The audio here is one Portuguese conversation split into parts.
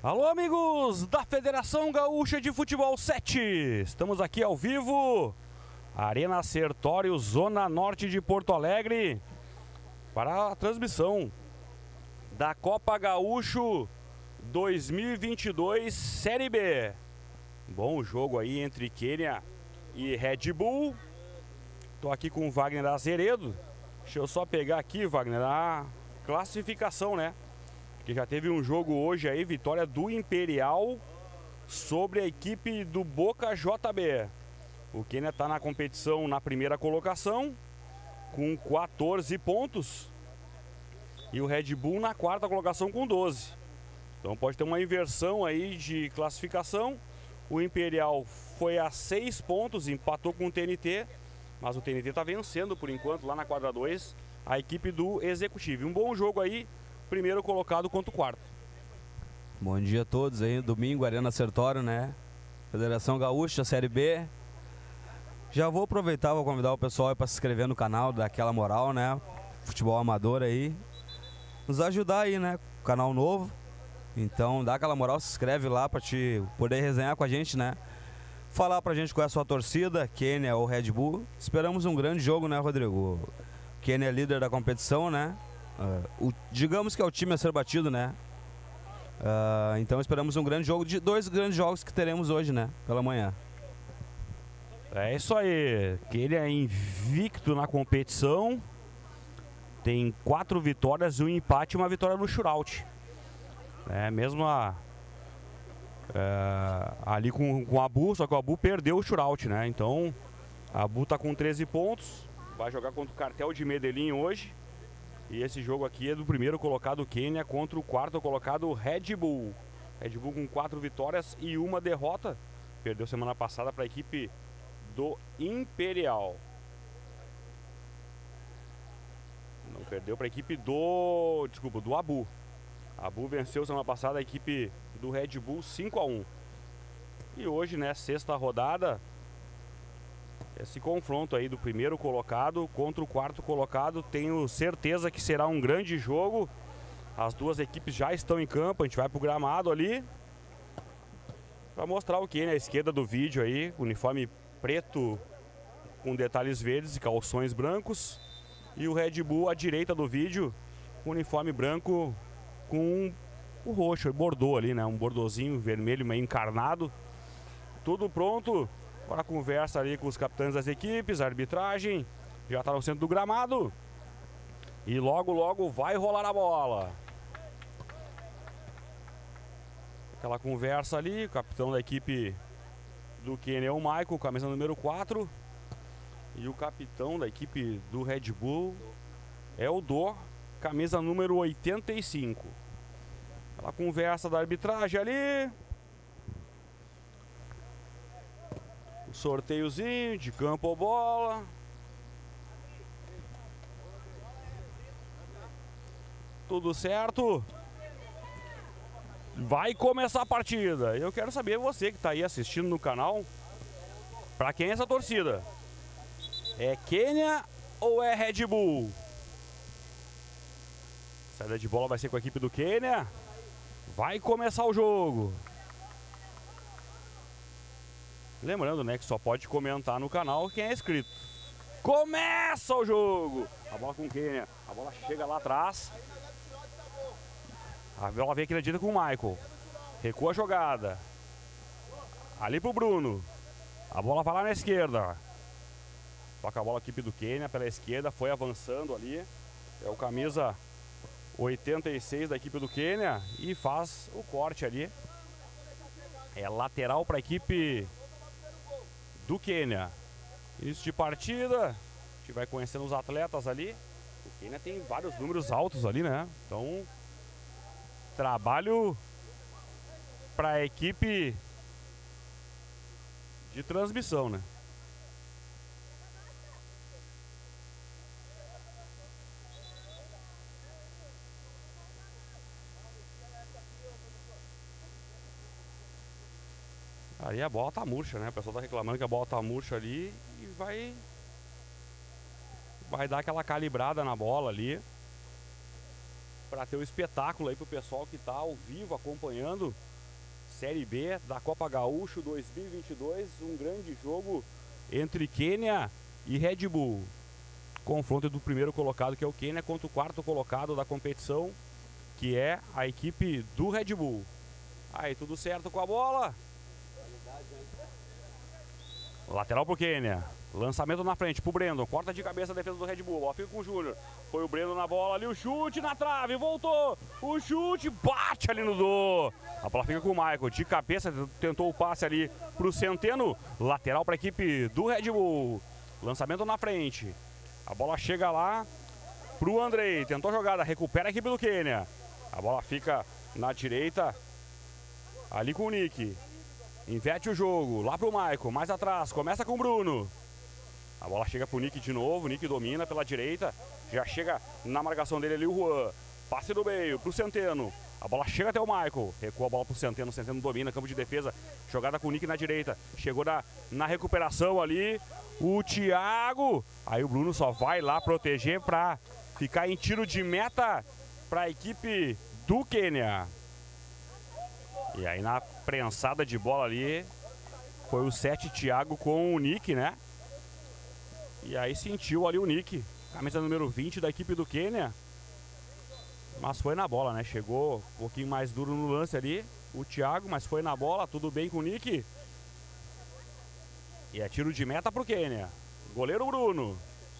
Alô, amigos da Federação Gaúcha de Futebol 7. Estamos aqui ao vivo, Arena Sertório, Zona Norte de Porto Alegre, para a transmissão da Copa Gaúcho 2022 Série B. Bom jogo aí entre Quênia e Red Bull. Tô aqui com o Wagner Azeredo. Deixa eu só pegar aqui, Wagner, a classificação, né? Que já teve um jogo hoje aí, vitória do Imperial sobre a equipe do Boca JB. O Quênia está na competição na primeira colocação com 14 pontos e o Red Bull na quarta colocação com 12. Então pode ter uma inversão aí de classificação. O Imperial foi a 6 pontos, empatou com o TNT, mas o TNT está vencendo por enquanto lá na quadra 2 a equipe do Executivo. Um bom jogo aí, primeiro colocado contra o quarto. Bom dia a todos aí, domingo, Arena Sertório, né? Federação Gaúcha, Série B. Já vou aproveitar, vou convidar o pessoal para se inscrever no canal, dar aquela moral, né? Futebol amador aí. Nos ajudar aí, né? Canal novo. Então dá aquela moral, se inscreve lá para te poder resenhar com a gente, né? Falar pra gente qual é a sua torcida, Quênia ou Red Bull. Esperamos um grande jogo, né, Rodrigo? Quênia é líder da competição, né? Digamos que é o time a ser batido, né? Então esperamos um grande jogo, de dois grandes jogos que teremos hoje, né? Pela manhã. É isso aí. Quênia é invicto na competição. Tem 4 vitórias, um empate e uma vitória no shootout. Mesmo ali com o Abu, só que o Abu perdeu o shootout, né? Então, a Abu tá com 13 pontos. Vai jogar contra o Cartel de Medellín hoje. E esse jogo aqui é do primeiro colocado Quênia contra o quarto colocado Red Bull. Red Bull com 4 vitórias e uma derrota. Perdeu semana passada para a equipe do Imperial. Não, perdeu para a equipe do... Desculpa, do Abu. Abu venceu semana passada a equipe do Red Bull 5-1. E hoje, né, sexta rodada, esse confronto aí do primeiro colocado contra o quarto colocado, tenho certeza que será um grande jogo. As duas equipes já estão em campo, a gente vai pro gramado ali para mostrar o que, né, à esquerda do vídeo aí, uniforme preto com detalhes verdes e calções brancos, e o Red Bull à direita do vídeo, uniforme branco com o roxo, o bordô ali, né, um bordozinho vermelho meio encarnado. Tudo pronto para a conversa ali com os capitães das equipes, a arbitragem já está no centro do gramado e logo logo vai rolar a bola. Aquela conversa ali, o capitão da equipe do Quênia é o Michael, camisa número 4, e o capitão da equipe do Red Bull é o Dor, camisa número 85. Aquela conversa da arbitragem ali. Sorteiozinho de campo ou bola. Tudo certo. Vai começar a partida. Eu quero saber, você que está aí assistindo no canal, para quem é essa torcida? É Quênia ou é Red Bull? Saída de bola vai ser com a equipe do Quênia. Vai começar o jogo. Lembrando, né, que só pode comentar no canal quem é inscrito. Começa o jogo! A bola com o Quênia. A bola chega lá atrás. A bola vem aqui na direita com o Michael. Recua a jogada. Ali pro Bruno. A bola vai lá na esquerda. Toca a bola a equipe do Quênia pela esquerda. Foi avançando ali. É o camisa 86 da equipe do Quênia. E faz o corte ali. É lateral para a equipe do Quênia. Início de partida. A gente vai conhecendo os atletas ali. O Quênia tem vários números altos ali, né? Então, trabalho para a equipe de transmissão, né? Aí a bola tá murcha, né? O pessoal tá reclamando que a bola tá murcha ali e vai dar aquela calibrada na bola ali para ter o espetáculo aí pro pessoal que tá ao vivo acompanhando Série B da Copa Gaúcho 2022. Um grande jogo entre Quênia e Red Bull. Confronto do primeiro colocado, que é o Quênia, contra o quarto colocado da competição, que é a equipe do Red Bull. Aí, tudo certo com a bola. Lateral pro Quênia. Lançamento na frente pro Brandon. Corta de cabeça a defesa do Red Bull. Ó, fica com o Júnior. Foi o Brandon na bola ali. O chute na trave. Voltou. O chute bate ali no Dô. A bola fica com o Michael. De cabeça tentou o passe ali pro Centeno. Lateral para a equipe do Red Bull. Lançamento na frente. A bola chega lá pro Andrei. Tentou a jogada. Recupera a equipe do Quênia. A bola fica na direita. Ali com o Nick. Inverte o jogo. Lá pro Michael. Mais atrás. Começa com o Bruno. A bola chega pro Nick de novo. O Nick domina pela direita. Já chega na marcação dele ali o Juan. Passe do meio pro Centeno. A bola chega até o Michael. Recua a bola pro Centeno. O Centeno domina. Campo de defesa. Jogada com o Nick na direita. Chegou na recuperação ali. O Thiago. Aí o Bruno só vai lá proteger pra ficar em tiro de meta pra equipe do Quênia. E aí na prensada de bola ali foi o 7 Thiago com o Nick, né? E aí sentiu ali o Nick, camisa número 20 da equipe do Quênia. Mas foi na bola, né? Chegou um pouquinho mais duro no lance ali, o Thiago, mas foi na bola, tudo bem com o Nick. E é tiro de meta pro Quênia. Goleiro Bruno.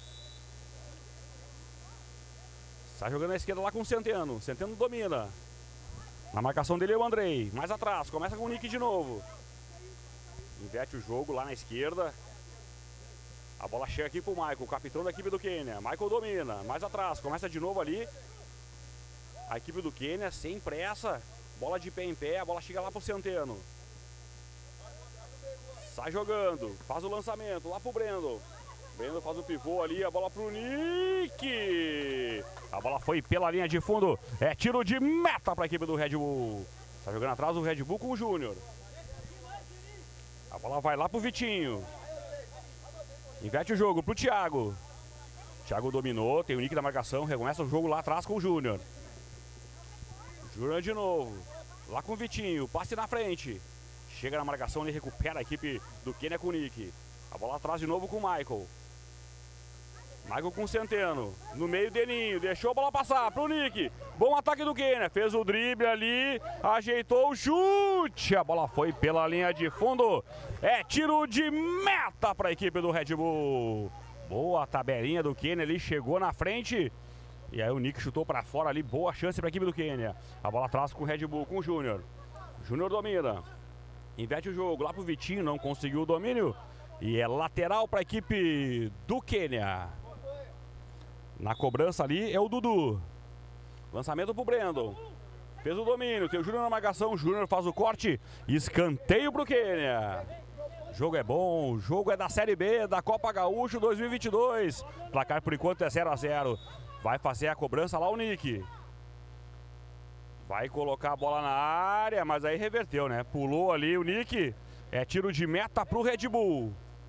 Está jogando na esquerda lá com o Centeno. Centeno domina. Na marcação dele é o Andrei. Mais atrás, começa com o Nick de novo. Inverte o jogo lá na esquerda. A bola chega aqui pro Michael, capitão da equipe do Quênia. Michael domina, mais atrás, começa de novo ali. A equipe do Quênia sem pressa. Bola de pé em pé, a bola chega lá pro Centeno. Sai jogando, faz o lançamento lá pro Brandon. Brandon faz o pivô ali, a bola pro Nick. A bola foi pela linha de fundo. É tiro de meta pra equipe do Red Bull. Tá jogando atrás o Red Bull com o Júnior. A bola vai lá pro Vitinho. Inverte o jogo pro Thiago. Thiago dominou, tem o Nick da marcação. Recomeça o jogo lá atrás com o Júnior. Júnior de novo. Lá com o Vitinho, passe na frente. Chega na marcação, ele recupera a equipe do Quênia com o Nick. A bola atrás de novo com o Michael. Michael com o Centeno. No meio Deninho, deixou a bola passar pro Nick. Bom ataque do Quênia, fez o drible ali. Ajeitou o chute. A bola foi pela linha de fundo. É tiro de meta para a equipe do Red Bull. Boa tabelinha do Quênia ali, chegou na frente. E aí o Nick chutou para fora ali, boa chance para a equipe do Quênia. A bola atrás com o Red Bull, com o Júnior. Júnior domina. Inverte o jogo lá pro Vitinho, não conseguiu o domínio. E é lateral para a equipe do Quênia. Na cobrança ali é o Dudu. Lançamento pro Brandon. Fez o domínio, tem o Júnior na marcação. O Júnior faz o corte. Escanteio pro Quênia. O jogo é bom, o jogo é da Série B, da Copa Gaúcho 2022. Placar por enquanto é 0-0. Vai fazer a cobrança lá o Nick. Vai colocar a bola na área, mas aí reverteu, né? Pulou ali o Nick. É tiro de meta pro Red Bull.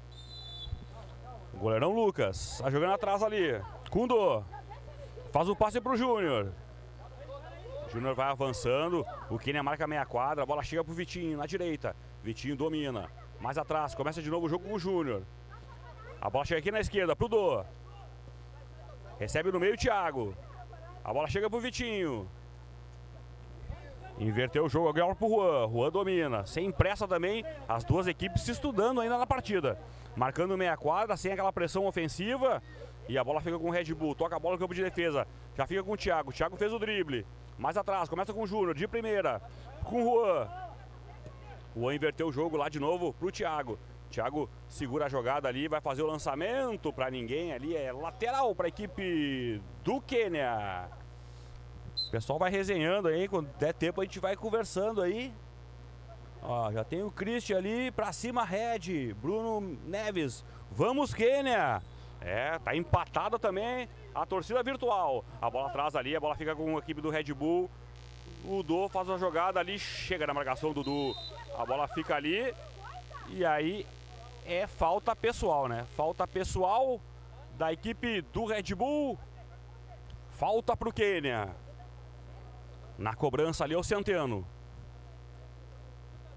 O goleirão Lucas. Tá jogando atrás ali. Kundo. Faz o passe pro Júnior. Júnior vai avançando. O Quênia marca meia quadra. A bola chega pro Vitinho na direita. Vitinho domina. Mais atrás. Começa de novo o jogo com o Júnior. A bola chega aqui na esquerda pro Dô. Recebe no meio o Thiago. A bola chega pro Vitinho. Inverteu o jogo agora pro Juan. Juan domina. Sem pressa também. As duas equipes se estudando ainda na partida. Marcando meia quadra, sem aquela pressão ofensiva. E a bola fica com o Red Bull. Toca a bola no campo de defesa. Já fica com o Thiago. O Thiago fez o drible. Mais atrás. Começa com o Júnior. De primeira. Com o Juan. O Juan inverteu o jogo lá de novo pro Thiago. Thiago segura a jogada ali. Vai fazer o lançamento para ninguém ali. É lateral para a equipe do Quênia. O pessoal vai resenhando aí. Quando der tempo a gente vai conversando aí. Ó, já tem o Christian ali. Pra cima, Red. Bruno Neves. Vamos, Quênia. É, tá empatada também a torcida virtual. A bola atrás ali, a bola fica com a equipe do Red Bull. O Dudu faz uma jogada ali, chega na marcação do Dudu. A bola fica ali. E aí é falta pessoal, né? Falta pessoal da equipe do Red Bull. Falta pro Quênia. Na cobrança ali é o Centeno.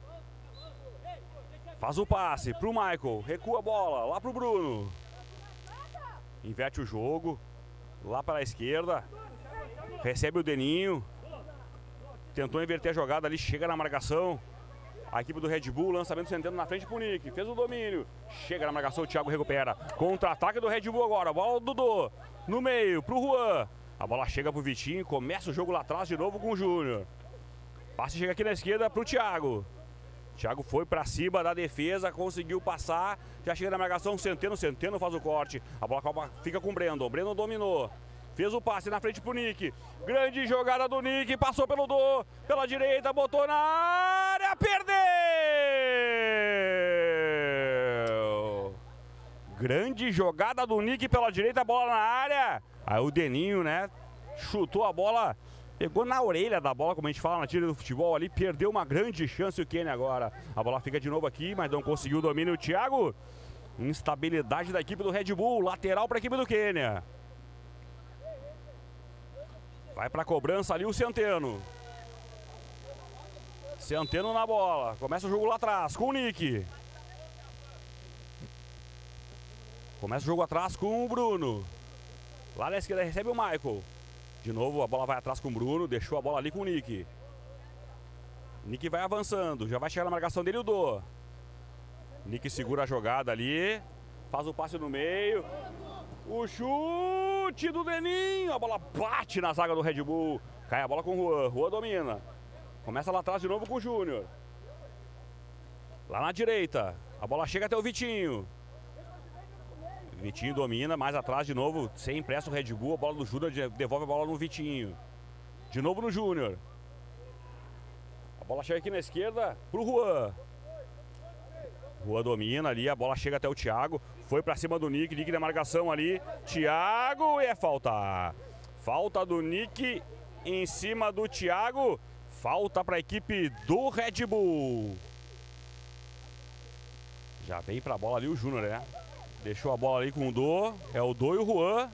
Faz o passe pro Michael. Recua a bola lá pro Bruno. Inverte o jogo. Lá para a esquerda. Recebe o Deninho. Tentou inverter a jogada ali. Chega na marcação. A equipe do Red Bull. Lançamento Centeno na frente pro Nick. Fez o domínio. Chega na marcação. O Thiago recupera. Contra-ataque do Red Bull agora. Bola do Dodô. No meio pro Juan. A bola chega pro Vitinho. Começa o jogo lá atrás de novo com o Júnior. Passe chega aqui na esquerda pro Thiago. Thiago foi pra cima da defesa, conseguiu passar, já chega na marcação, Centeno faz o corte. A bola fica com o Brandon dominou. Fez o passe na frente pro Nick. Grande jogada do Nick, passou pelo Dô, pela direita, botou na área, perdeu! Grande jogada do Nick pela direita, bola na área. Aí o Deninho, né, chutou a bola. Pegou na orelha da bola, como a gente fala na tira do futebol ali, perdeu uma grande chance o Kenny agora. A bola fica de novo aqui, mas não conseguiu o domínio o Thiago. Instabilidade da equipe do Red Bull, lateral para a equipe do Quênia. Vai para a cobrança ali o Centeno. Centeno na bola, começa o jogo lá atrás com o Nick. Começa o jogo atrás com o Bruno. Lá na esquerda recebe o Michael. De novo a bola vai atrás com o Bruno, deixou a bola ali com o Nick. Nick vai avançando, já vai chegar na marcação dele o Dô. Nick segura a jogada ali, faz o passe no meio. O chute do Deninho, a bola bate na zaga do Red Bull. Cai a bola com o Juan domina. Começa lá atrás de novo com o Júnior. Lá na direita, a bola chega até o Vitinho. Vitinho domina, mais atrás de novo, sem pressa o Red Bull, a bola do Júnior devolve a bola no Vitinho. De novo no Júnior. A bola chega aqui na esquerda pro Juan. Juan domina ali, a bola chega até o Thiago. Foi pra cima do Nick, Nick na marcação ali. Thiago e é falta. Falta do Nick em cima do Thiago. Falta pra equipe do Red Bull. Já vem pra bola ali o Júnior, né? Deixou a bola ali com o Dô. É o Dô e o Juan.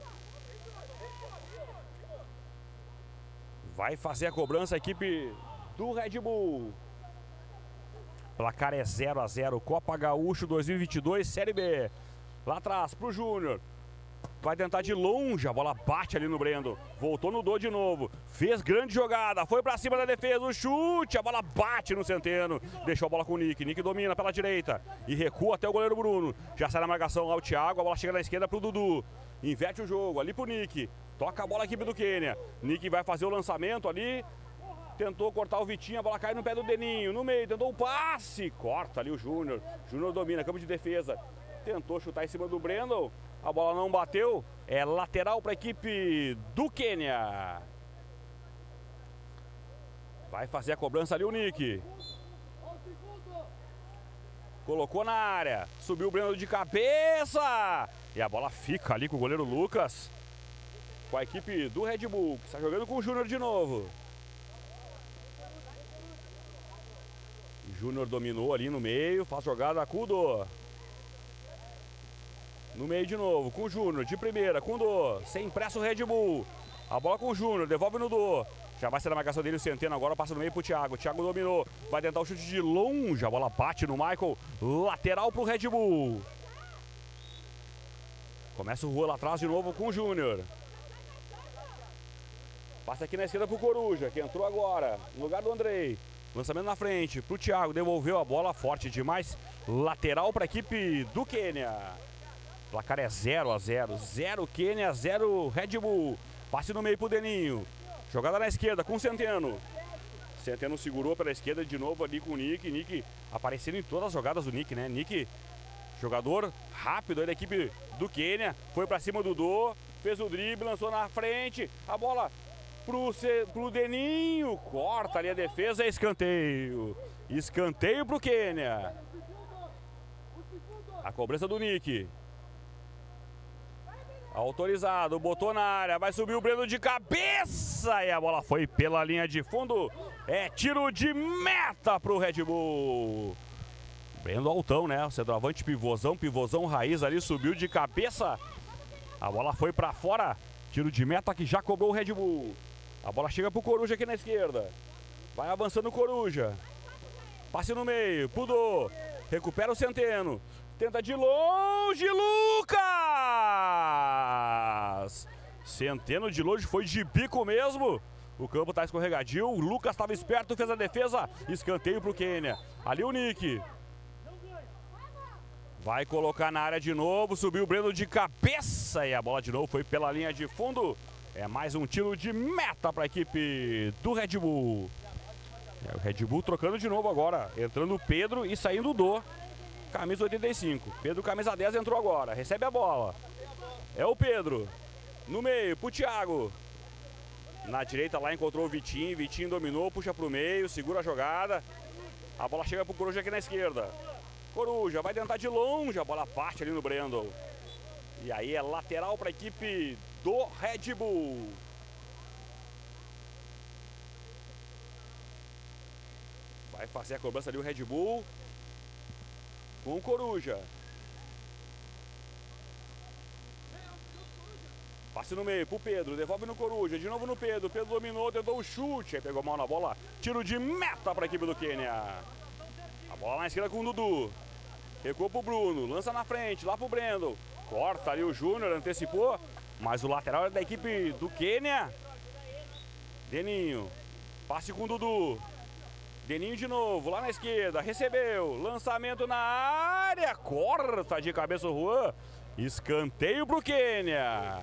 Vai fazer a cobrança a equipe do Red Bull. Placar é 0-0. Copa Gaúcho 2022, Série B. Lá atrás pro Júnior. Vai tentar de longe. A bola bate ali no Brendo. Voltou no Dô de novo. Fez grande jogada. Foi pra cima da defesa. O chute. A bola bate no Centeno. Deixou a bola com o Nick. Nick domina pela direita. E recua até o goleiro Bruno. Já sai na marcação lá o Thiago. A bola chega na esquerda pro Dudu. Inverte o jogo. Ali pro Nick. Toca a bola a equipe do Quênia. Nick vai fazer o lançamento ali. Tentou cortar o Vitinho. A bola cai no pé do Deninho. No meio. Tentou o passe. Corta ali o Júnior. Júnior domina. Campo de defesa. Tentou chutar em cima do Brandon. A bola não bateu. É lateral para a equipe do Quênia. Vai fazer a cobrança ali o Nick. Colocou na área. Subiu o Brandon de cabeça. E a bola fica ali com o goleiro Lucas. Com a equipe do Red Bull. Que está jogando com o Júnior de novo. O Júnior dominou ali no meio. Faz jogada com o Dô. No meio de novo, com o Júnior, de primeira, com o Dô. Sem pressa o Red Bull. A bola com o Júnior, devolve no Dô. Já vai ser na marcação dele o Centeno, agora passa no meio pro Thiago. Thiago dominou, vai tentar o chute de longe. A bola bate no Michael. Lateral pro Red Bull. Começa o Juan lá atrás de novo com o Júnior. Passa aqui na esquerda pro Coruja, que entrou agora, no lugar do Andrei. Lançamento na frente pro Thiago, devolveu a bola, forte demais. Lateral para a equipe do Quênia. Placar é 0-0. 0 Quênia, 0 Red Bull. Passe no meio pro Deninho. Jogada na esquerda com o Centeno. Centeno segurou pela esquerda de novo ali com o Nick. Nick aparecendo em todas as jogadas do Nick, né? Nick, jogador rápido aí da equipe do Quênia. Foi pra cima do Dô. Fez o drible, lançou na frente. A bola pro Deninho. Corta ali a defesa, é escanteio. Escanteio pro Quênia. A cobrança do Nick. Autorizado, botou na área, vai subir o Breno de cabeça e a bola foi pela linha de fundo. É tiro de meta pro Red Bull. Breno altão, né? O centroavante pivôzão raiz ali, subiu de cabeça. A bola foi pra fora. Tiro de meta que já cobrou o Red Bull. A bola chega pro Coruja aqui na esquerda. Vai avançando o Coruja. Passe no meio, pro Dô. Recupera o Centeno. Tenta de longe, Lucas! Centeno de longe, foi de bico mesmo. O campo tá escorregadio. O Lucas estava esperto, fez a defesa. Escanteio pro Quênia. Ali o Nick. Vai colocar na área de novo. Subiu o Breno de cabeça. E a bola de novo foi pela linha de fundo. É mais um tiro de meta para a equipe do Red Bull. O Red Bull trocando de novo agora. Entrando o Pedro e saindo o Dô. Camisa 85. Pedro, camisa 10, entrou agora. Recebe a bola. É o Pedro. No meio, pro Thiago. Na direita lá encontrou o Vitinho. Vitinho dominou, puxa pro meio, segura a jogada. A bola chega pro Coruja aqui na esquerda. Coruja vai tentar de longe. A bola parte ali no Brandon. E aí é lateral para a equipe do Red Bull. Vai fazer a cobrança ali o Red Bull. Com o Coruja. Passe no meio pro Pedro, devolve no Coruja, de novo no Pedro. Pedro dominou, tentou o chute, aí pegou mal na bola. Tiro de meta para a equipe do Quênia. A bola na esquerda com o Dudu. Recuou pro Bruno, lança na frente, lá pro Brandon. Corta ali o Júnior, antecipou. Mas o lateral é da equipe do Quênia. Deninho. Passe com o Dudu. Deninho de novo, lá na esquerda, recebeu, lançamento na área, corta de cabeça o Juan, escanteio pro Quênia.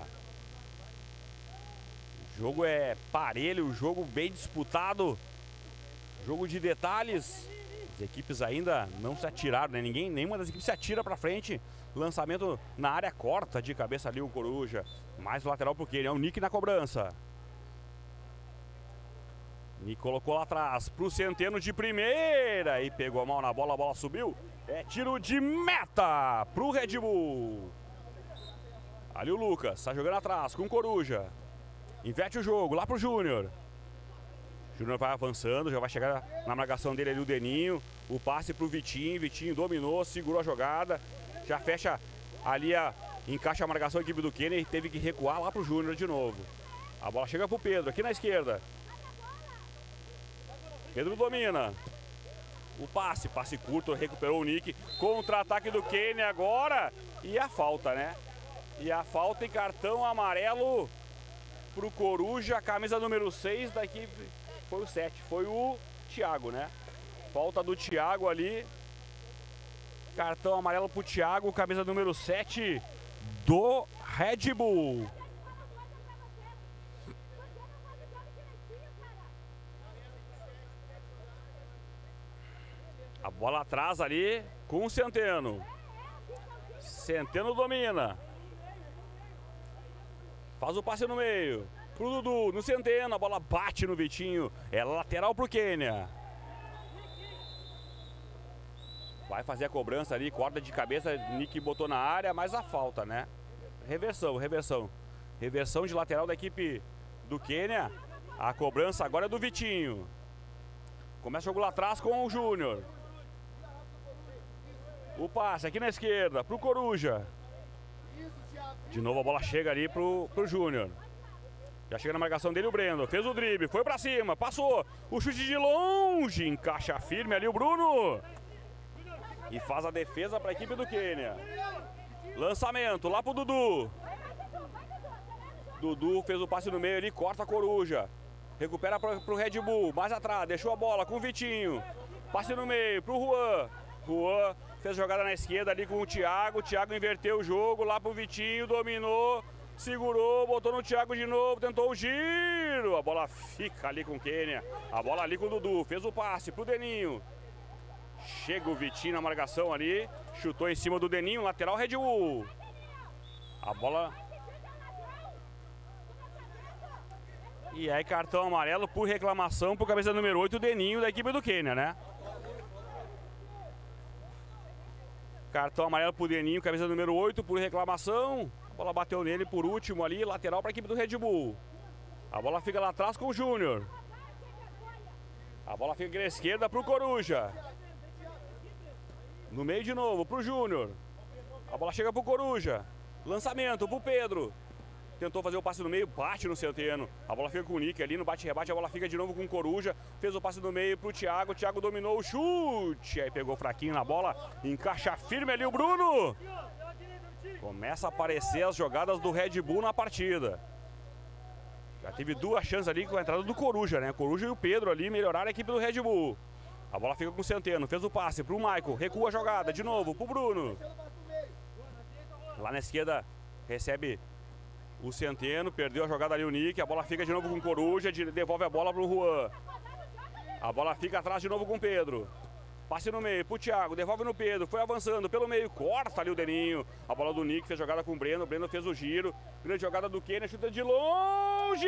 O jogo é parelho, jogo bem disputado, jogo de detalhes. As equipes ainda não se atiraram, né? Nenhuma das equipes se atira pra frente. Lançamento na área, corta de cabeça ali o Coruja. Mais o lateral pro Quênia, é o Nick na cobrança. E colocou lá atrás pro Centeno de primeira. E pegou mal na bola, a bola subiu. É tiro de meta pro Red Bull. Ali o Lucas, tá jogando atrás com o Coruja. Inverte o jogo, lá pro Júnior. Júnior vai avançando, já vai chegar na marcação dele ali o Deninho. O passe pro Vitinho, Vitinho dominou, segurou a jogada. Já fecha ali, encaixa a marcação da equipe do Quênia e teve que recuar lá pro Júnior de novo. A bola chega pro Pedro, aqui na esquerda. Pedro domina. O passe curto, recuperou o Nick. Contra-ataque do Quênia agora. E a falta, né? E a falta e cartão amarelo pro Coruja, camisa número 6 da equipe. Foi o 7, foi o Thiago, né? Falta do Thiago ali. Cartão amarelo pro Thiago, camisa número 7 do Red Bull. A bola atrás ali com o Centeno. Centeno domina. Faz o passe no meio. Pro Dudu, no Centeno. A bola bate no Vitinho. É lateral pro Quênia. Vai fazer a cobrança ali. Corda de cabeça. Nick botou na área, mas a falta, né? Reversão. Reversão de lateral da equipe do Quênia. A cobrança agora é do Vitinho. Começa o jogo lá atrás com o Júnior. O passe aqui na esquerda pro Coruja. De novo a bola chega ali pro Júnior. Já chega na marcação dele o Breno. Fez o drible, foi pra cima, passou. O chute de longe, encaixa firme ali o Bruno. E faz a defesa pra equipe do Quênia. Lançamento lá pro Dudu. Dudu fez o passe no meio ali, corta a Coruja. Recupera pro Red Bull, mais atrás, deixou a bola com o Vitinho. Passe no meio pro Juan. Juan fez jogada na esquerda ali com o Thiago. O Thiago inverteu o jogo lá pro Vitinho, dominou, segurou, botou no Thiago de novo, tentou o giro. A bola fica ali com o Quênia. A bola ali com o Dudu, fez o passe pro Deninho. Chega o Vitinho na marcação ali, chutou em cima do Deninho, lateral Red Bull. A bola... E aí cartão amarelo por reclamação pro cabeça número 8, o Deninho da equipe do Quênia, né? Cartão amarelo pro Deninho, cabeça número 8, por reclamação. A bola bateu nele por último ali, lateral para a equipe do Red Bull. A bola fica lá atrás com o Júnior. A bola fica aqui na esquerda pro Coruja. No meio de novo pro Júnior. A bola chega pro Coruja. Lançamento pro Pedro. tentou fazer o passe no meio, bate no Centeno. A bola fica com o Nick ali no bate-rebate, a bola fica de novo com o Coruja. Fez o passe no meio pro Thiago, o Thiago dominou o chute. Aí pegou fraquinho na bola, encaixa firme ali o Bruno. Começa a aparecer as jogadas do Red Bull na partida. Já teve 2 chances ali com a entrada do Coruja, né? Coruja e o Pedro ali melhoraram a equipe do Red Bull. A bola fica com o Centeno, fez o passe pro Michael, recua a jogada de novo pro Bruno. Lá na esquerda recebe o Centeno, perdeu a jogada ali o Nick, a bola fica de novo com o Coruja, devolve a bola pro Juan. A bola fica atrás de novo com o Pedro. Passe no meio pro Thiago, devolve no Pedro, foi avançando pelo meio, corta ali o Deninho. A bola do Nick, fez jogada com o Breno fez o giro. Grande jogada do Kenner, chuta de longe.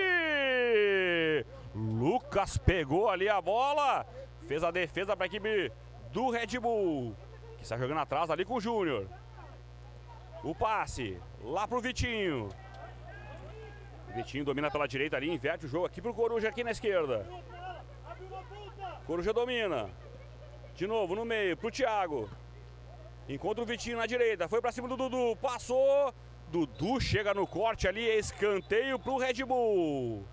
Lucas pegou ali a bola, fez a defesa para a equipe do Red Bull, que está jogando atrás ali com o Júnior. O passe lá pro Vitinho. O Vitinho domina pela direita ali, inverte o jogo aqui pro Coruja aqui na esquerda. Coruja domina. De novo no meio, pro Thiago. Encontra o Vitinho na direita, foi pra cima do Dudu, passou. Dudu chega no corte ali, escanteio pro Red Bull.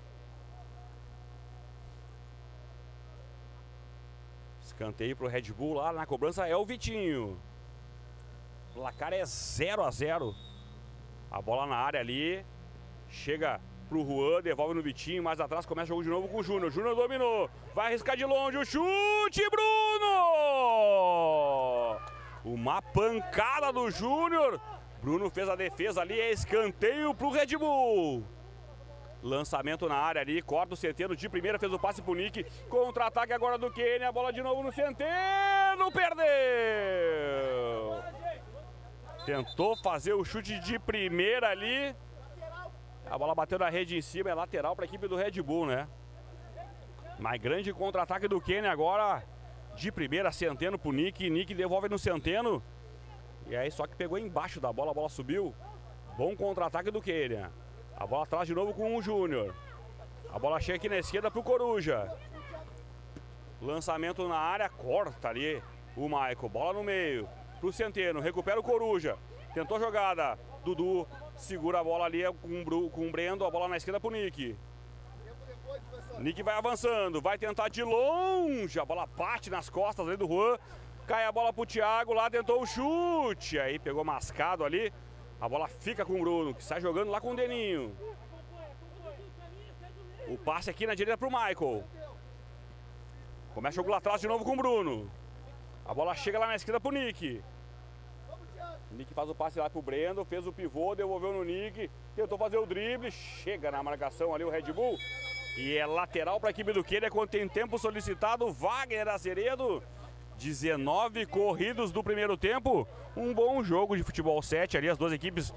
Escanteio pro Red Bull lá na cobrança é o Vitinho. O placar é 0-0. A bola na área ali. Chega pro Juan, devolve no Vitinho, mais atrás começa o jogo de novo com o Júnior. Júnior dominou, vai arriscar de longe o chute, Bruno! Uma pancada do Júnior. Bruno fez a defesa ali, é escanteio pro Red Bull. Lançamento na área ali, corta o Centeno de primeira, fez o passe pro Nick. Contra-ataque agora do Kenny, a bola de novo no Centeno, perdeu! Tentou fazer o chute de primeira ali. A bola bateu na rede em cima, é lateral para a equipe do Red Bull, né? Mais grande contra-ataque do Kenny agora. De primeira, Centeno pro Nick. Nick devolve no Centeno. E aí só que pegou embaixo da bola, a bola subiu. Bom contra-ataque do Kenny. A bola atrás de novo com o Júnior. A bola chega aqui na esquerda pro Coruja. Lançamento na área, corta ali o Michael. Bola no meio pro Centeno, recupera o Coruja. Tentou a jogada, Dudu segura a bola ali com o Brendo, a bola na esquerda pro Nick. Nick vai avançando, vai tentar de longe, a bola bate nas costas ali do Juan. Cai a bola pro Thiago, lá tentou o chute, aí pegou mascado ali. A bola fica com o Bruno, que sai jogando lá com o Deninho. O passe aqui na direita pro Michael. Começa o jogo lá atrás de novo com o Bruno. A bola chega lá na esquerda pro Nick. Nick faz o passe lá pro Brendo, fez o pivô, devolveu no Nick, tentou fazer o drible, chega na marcação ali o Red Bull. E é lateral para a equipe do Kenner quando tem tempo solicitado. Wagner Azeredo, 19 corridos do primeiro tempo. Um bom jogo de futebol 7 ali, as duas equipes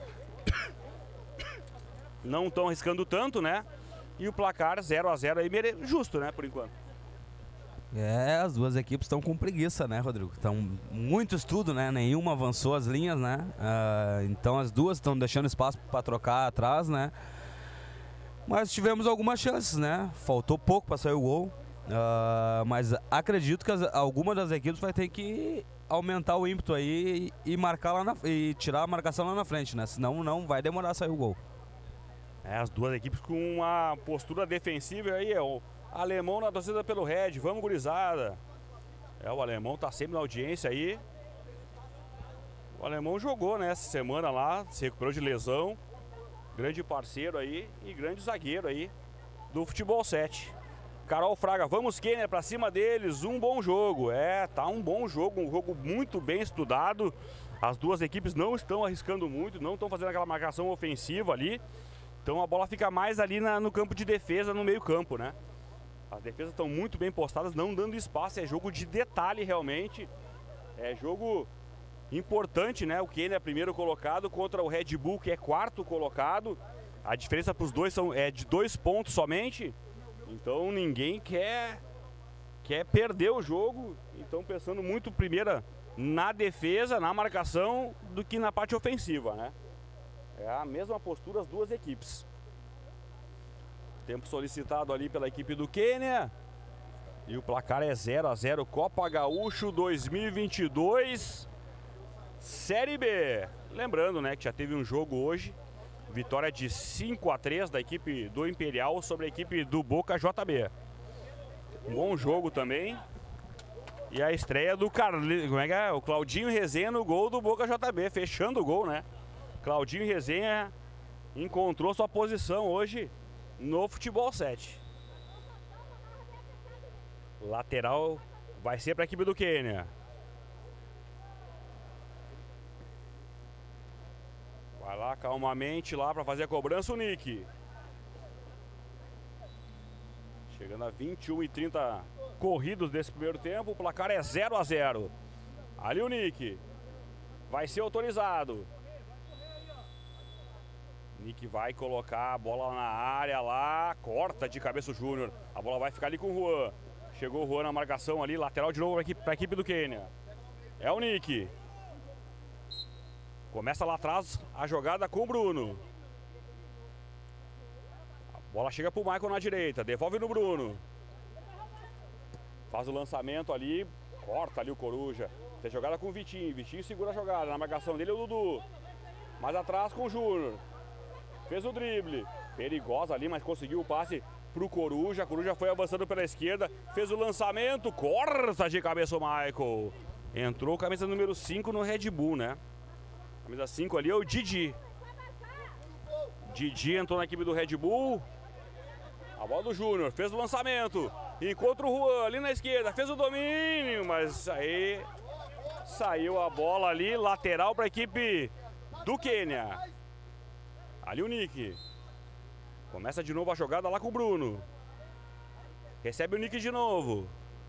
não estão arriscando tanto, né? E o placar 0-0 aí, justo, né, por enquanto. É, as duas equipes estão com preguiça, né, Rodrigo? Estão muito estudo, né? Nenhuma avançou as linhas, né? Então as duas estão deixando espaço para trocar atrás, né? Mas tivemos algumas chances, né? Faltou pouco para sair o gol. Mas acredito que alguma das equipes vai ter que aumentar o ímpeto aí e marcar lá e tirar a marcação lá na frente, né? Senão não vai demorar a sair o gol. As duas equipes com uma postura defensiva aí, o Alemão na torcida pelo Red, vamos gurizada. O Alemão tá sempre na audiência aí. O Alemão jogou, né, essa semana lá, se recuperou de lesão. Grande parceiro aí e grande zagueiro aí do futebol 7. Carol Fraga, vamos Kenner pra cima deles, um bom jogo. Tá um bom jogo, um jogo muito bem estudado. As duas equipes não estão arriscando muito, não estão fazendo aquela marcação ofensiva ali. Então a bola fica mais ali no campo de defesa, no meio campo, né? As defesas estão muito bem postadas, não dando espaço, é jogo de detalhe realmente. É jogo importante, né? O Kenner é primeiro colocado contra o Red Bull, que é quarto colocado. A diferença para os dois é de 2 pontos somente. Então ninguém quer perder o jogo. Então pensando muito primeiro na defesa, na marcação, do que na parte ofensiva, né? É a mesma postura as duas equipes. Tempo solicitado ali pela equipe do Kenner. E o placar é 0-0, Copa Gaúcho 2022, Série B. Lembrando, né, que já teve um jogo hoje. Vitória de 5-3 da equipe do Imperial sobre a equipe do Boca JB. Um bom jogo também. E a estreia do o Claudinho Resenha no gol do Boca JB, fechando o gol, né? Claudinho Resenha encontrou sua posição hoje no Futebol 7. Lateral vai ser para a equipe do Quênia. Vai lá calmamente lá para fazer a cobrança o Nick. Chegando a 21:30 corridos desse primeiro tempo, o placar é 0-0. Ali o Nick vai ser autorizado. Nick vai colocar a bola na área lá, corta de cabeça o Júnior. A bola vai ficar ali com o Juan. Chegou o Juan na marcação ali, lateral de novo para a equipe do Quênia. É o Nick. Começa lá atrás a jogada com o Bruno. A bola chega pro Michael na direita, devolve no Bruno. Faz o lançamento ali, corta ali o Coruja. Tem jogada com o Vitinho, Vitinho segura a jogada, na marcação dele é o Dudu. Mais atrás com o Júnior. Fez o drible, perigosa ali, mas conseguiu o passe pro Coruja. Coruja foi avançando pela esquerda, fez o lançamento, corta de cabeça o Michael. Entrou camisa número 5 no Red Bull, né? Camisa 5 ali é o Didi. Didi entrou na equipe do Red Bull. A bola do Júnior, fez o lançamento. Encontra o Juan ali na esquerda, fez o domínio, mas aí saiu a bola ali, lateral para a equipe do Quênia. Ali o Nick. Começa de novo a jogada lá com o Bruno. Recebe o Nick de novo.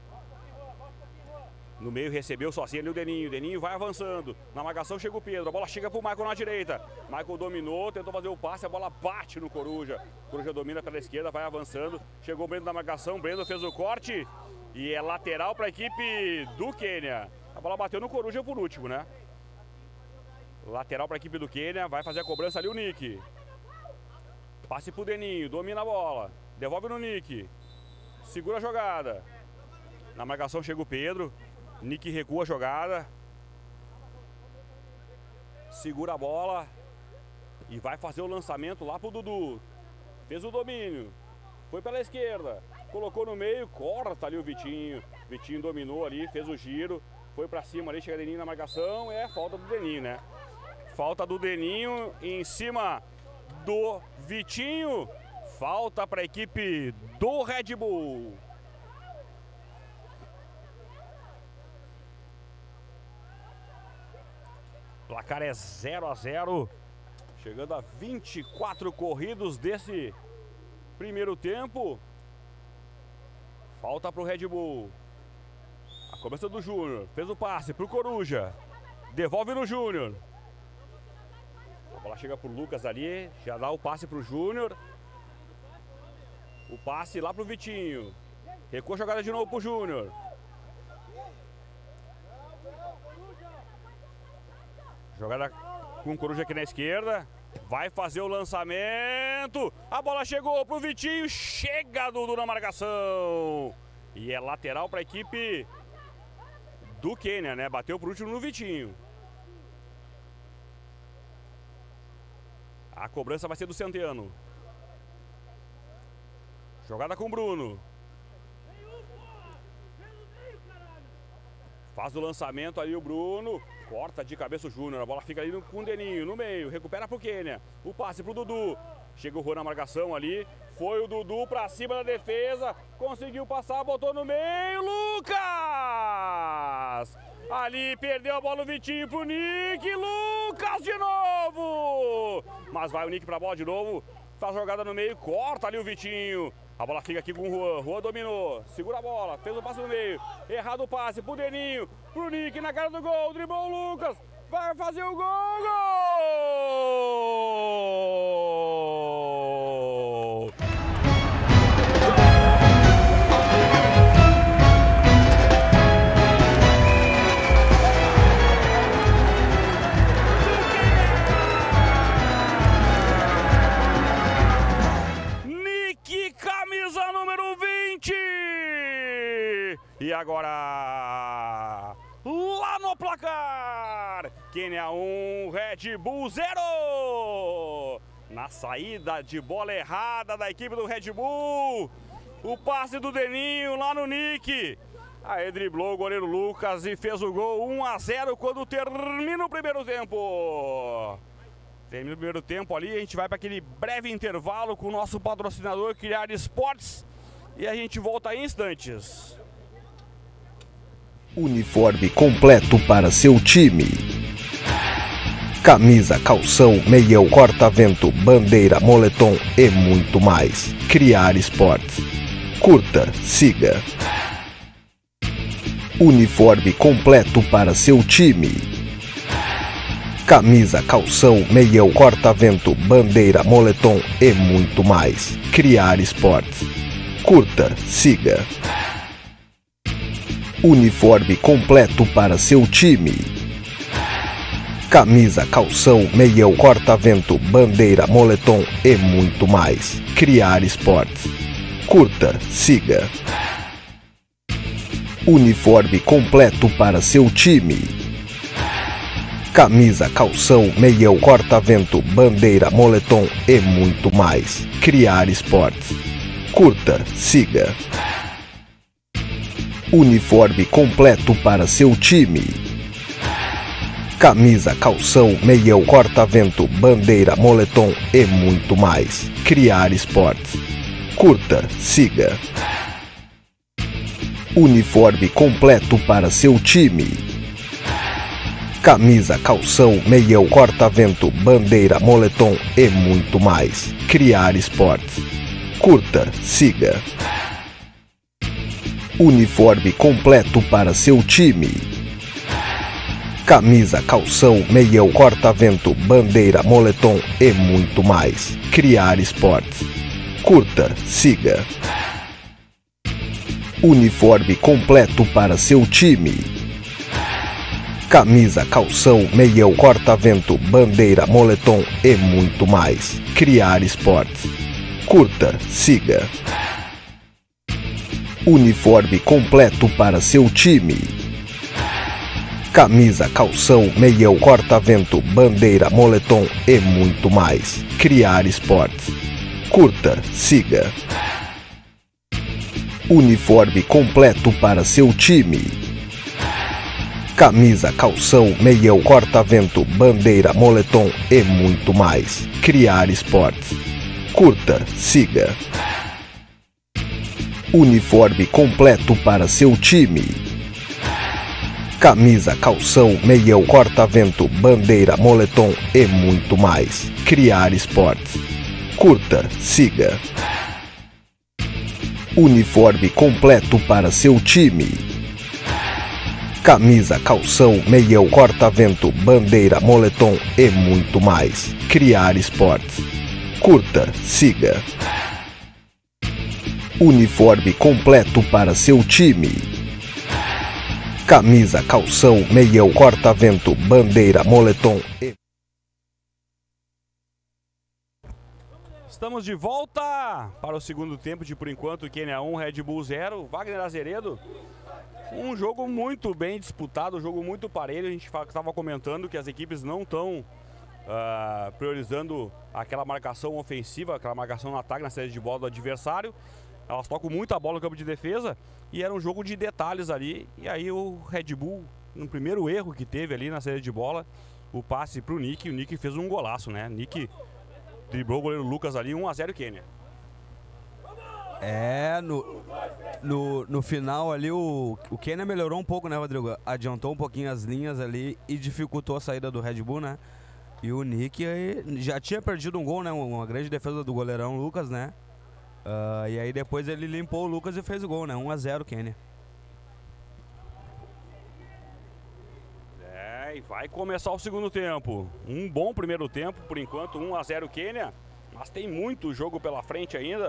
No meio recebeu sozinho ali o Deninho. Deninho vai avançando. Na marcação chega o Pedro. A bola chega pro Michael na direita. Michael dominou, tentou fazer o passe. A bola bate no Coruja. Coruja domina pela esquerda, vai avançando. Chegou o Brendo na marcação. Brendo fez o corte. E é lateral para a equipe do Quênia. A bola bateu no Coruja por último, né? Lateral para a equipe do Quênia. Vai fazer a cobrança ali o Nick. Passe pro Deninho. Domina a bola. Devolve no Nick. Segura a jogada. Na marcação chega o Pedro. Nick recua a jogada. Segura a bola. E vai fazer o lançamento lá pro Dudu. Fez o domínio. Foi pela esquerda. Colocou no meio. Corta ali o Vitinho. Vitinho dominou ali. Fez o giro. Foi pra cima ali. Chega Deninho na marcação. É falta do Deninho, né? Falta do Deninho em cima do Vitinho. Falta para a equipe do Red Bull. Placar é 0-0. Chegando a 24 corridos desse primeiro tempo. Falta para o Red Bull. A cobrança do Júnior. Fez o passe para o Coruja. Devolve no Júnior. A bola chega pro Lucas ali. Já dá o passe pro Júnior. O passe lá pro Vitinho. Recua a jogada de novo pro Júnior. Jogada com o Coruja aqui na esquerda. Vai fazer o lançamento. A bola chegou pro Vitinho. Chega Dudu na marcação. E é lateral para a equipe do Quênia, né? Bateu por último no Vitinho. A cobrança vai ser do Centeno. Jogada com o Bruno. Faz o lançamento ali o Bruno. Corta de cabeça o Júnior. A bola fica ali com o Deninho, no meio. Recupera pro Quênia. O passe pro Dudu. Chega o Juan na marcação ali. Foi o Dudu pra cima da defesa. Conseguiu passar, botou no meio. Lucas! Ali perdeu a bola o Vitinho pro Nick. Lucas de novo! Mas vai o Nick pra bola de novo. Faz a jogada no meio. Corta ali o Vitinho. A bola fica aqui com o Juan. Juan dominou. Segura a bola. Fez o passe no meio. Errado o passe pro Deninho. Pro Nick na cara do gol. Driblou o Lucas. Vai fazer o gol. Gol! Nick, camisa número 20. E agora, lá no placar, Quênia 1, Red Bull 0. Na saída de bola errada da equipe do Red Bull. O passe do Deninho lá no Nick. Aí driblou o goleiro Lucas e fez o gol 1-0 quando termina o primeiro tempo. Termina o primeiro tempo ali, a gente vai para aquele breve intervalo com o nosso patrocinador Criar Esportes e a gente volta em instantes. Uniforme completo para seu time. Camisa, calção, meião, corta-vento, bandeira, moletom e muito mais. Criar Esportes. Curta, siga. Uniforme completo para seu time. Camisa, calção, meião, corta-vento, bandeira, moletom e muito mais. Criar Esportes. Curta, siga. Uniforme completo para seu time. Camisa, calção, meião, corta-vento, bandeira, moletom e muito mais. Criar Esportes. Curta, siga. Uniforme completo para seu time. Camisa, calção, meião, corta-vento, bandeira, moletom e muito mais. Criar Esportes. Curta, siga. Uniforme completo para seu time. Camisa, calção, meião, corta-vento, bandeira, moletom e muito mais. Criar Esportes. Curta, siga. Uniforme completo para seu time. Camisa, calção, meião, corta-vento, bandeira, moletom e muito mais. Criar Esportes. Curta, siga. Uniforme completo para seu time. Camisa, calção, meião, corta-vento, bandeira, moletom e muito mais. Criar Esportes. Curta, siga. Uniforme completo para seu time. Camisa, calção, meião, corta-vento, bandeira, moletom e muito mais. Criar Esportes. Curta, siga. Uniforme completo para seu time. Camisa, calção, meião, corta-vento, bandeira, moletom e muito mais. Criar Esportes. Curta, siga. Uniforme completo para seu time. Camisa, calção, meião, corta-vento, bandeira, moletom e muito mais. Criar Esportes. Curta, siga. Uniforme completo para seu time. Camisa, calção, meião, corta-vento, bandeira, moletom e muito mais. Criar Esportes. Curta, siga. Uniforme completo para seu time. Camisa, calção, meião, corta-vento, bandeira, moletom e muito mais. Criar Esportes. Curta, siga. Uniforme completo para seu time. Camisa, calção, meião, corta-vento, bandeira, moletom e... Estamos de volta para o segundo tempo de, por enquanto, Quênia 1, Red Bull 0. Wagner Azeredo, um jogo muito bem disputado, um jogo muito parelho. A gente estava comentando que as equipes não estão priorizando aquela marcação ofensiva, aquela marcação no ataque, na saída de bola do adversário. Elas tocam muita bola no campo de defesa e era um jogo de detalhes ali. E aí o Red Bull, no primeiro erro que teve ali na saída de bola, o passe para o Nick, e o Nick fez um golaço, né? Nick driblou o goleiro Lucas ali, 1-0 Quênia. No final ali o Quênia melhorou um pouco, né, Rodrigo? Adiantou um pouquinho as linhas ali e dificultou a saída do Red Bull, né? E o Nick aí já tinha perdido um gol, né? Uma grande defesa do goleirão Lucas, né? E aí depois ele limpou o Lucas e fez o gol, né? 1-0 Quênia. E vai começar o segundo tempo. Um bom primeiro tempo, por enquanto, 1-0 Quênia. Mas tem muito jogo pela frente ainda.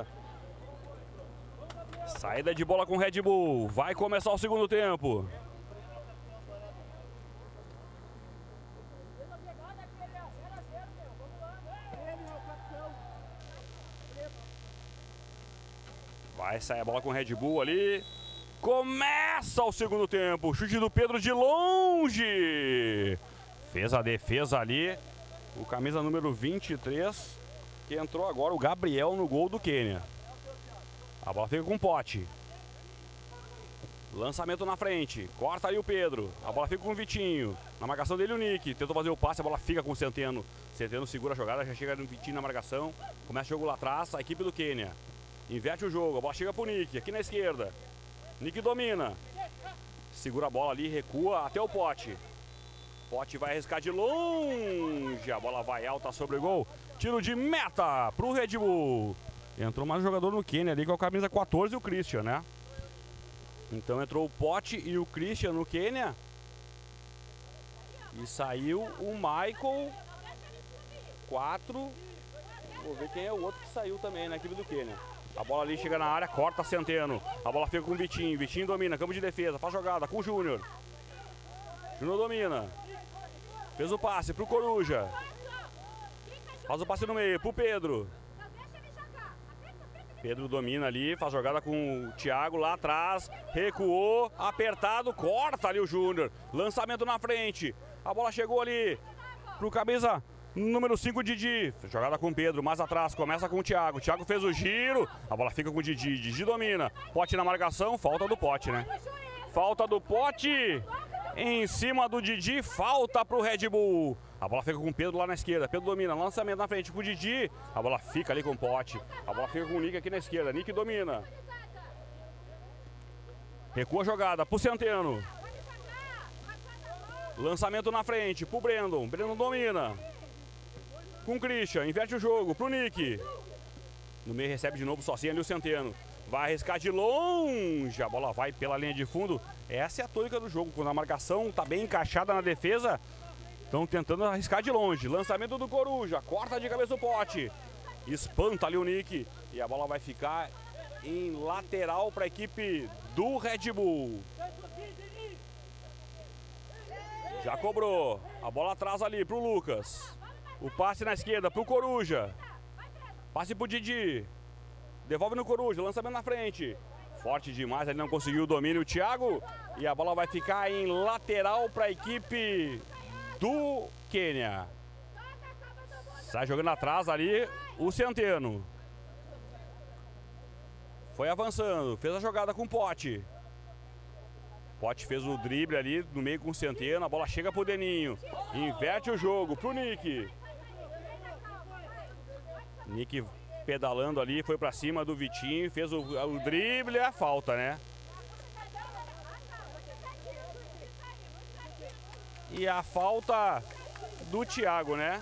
Saída de bola com o Red Bull. Vai começar o segundo tempo. Vai sair a bola com o Red Bull ali. Começa o segundo tempo. Chute do Pedro de longe. Fez a defesa ali. O camisa número 23. que entrou agora o Gabriel no gol do Quênia. A bola fica com o Pote. Lançamento na frente. Corta ali o Pedro. A bola fica com o Vitinho. Na marcação dele o Nick. Tentou fazer o passe, a bola fica com o Centeno. Centeno segura a jogada, já chega no Vitinho na marcação. Começa o jogo lá atrás, a equipe do Quênia. Inverte o jogo, a bola chega pro Nick, aqui na esquerda. Nick domina. Segura a bola ali, recua até o Pote. Pote vai arriscar de longe. A bola vai alta sobre o gol. Tiro de meta pro Red Bull. Entrou mais um jogador no Quênia ali com a camisa 14, o Christian, né? Então entrou o Pote e o Christian no Quênia. E saiu o Michael 4. Vou ver quem é o outro que saiu também na equipe do Quênia. A bola ali chega na área, corta Centeno. A bola fica com o Vitinho. Vitinho domina, campo de defesa, faz jogada com o Júnior. Júnior domina. Fez o passe pro Coruja. Faz o passe no meio pro Pedro. Pedro domina ali, faz jogada com o Thiago lá atrás. Recuou, apertado, corta ali o Júnior. Lançamento na frente. A bola chegou ali pro camisa número 5, Didi. Jogada com o Pedro, mais atrás, começa com o Thiago. Thiago fez o giro, a bola fica com o Didi. Didi domina. Pote na marcação, falta do Pote, né? Falta do Pote. Em cima do Didi, falta pro Red Bull. A bola fica com o Pedro lá na esquerda. Pedro domina, lançamento na frente pro Didi. A bola fica ali com o Pote. A bola fica com o Nick aqui na esquerda. Nick domina. Recua a jogada pro Centeno. Lançamento na frente pro Brandon. Brandon domina. Com o Christian, inverte o jogo pro Nick. No meio recebe de novo sozinho ali o Centeno. Vai arriscar de longe. A bola vai pela linha de fundo. Essa é a tônica do jogo. Quando a marcação tá bem encaixada na defesa, estão tentando arriscar de longe. Lançamento do Coruja. Corta de cabeça o Pote. Espanta ali o Nick. E a bola vai ficar em lateral para a equipe do Red Bull. Já cobrou. A bola atrás ali pro Lucas. O passe na esquerda pro Coruja. Passe pro Didi. Devolve no Coruja. Lançamento na frente. Forte demais. Ele não conseguiu o domínio. O Thiago. E a bola vai ficar em lateral para a equipe do Quênia. Sai jogando atrás ali o Centeno. Foi avançando. Fez a jogada com o Pote. Pote fez o drible ali no meio com o Centeno. A bola chega pro Deninho. Inverte o jogo pro Nick. Nick pedalando ali. Foi pra cima do Vitinho. Fez o drible e a falta, né? E a falta do Thiago, né?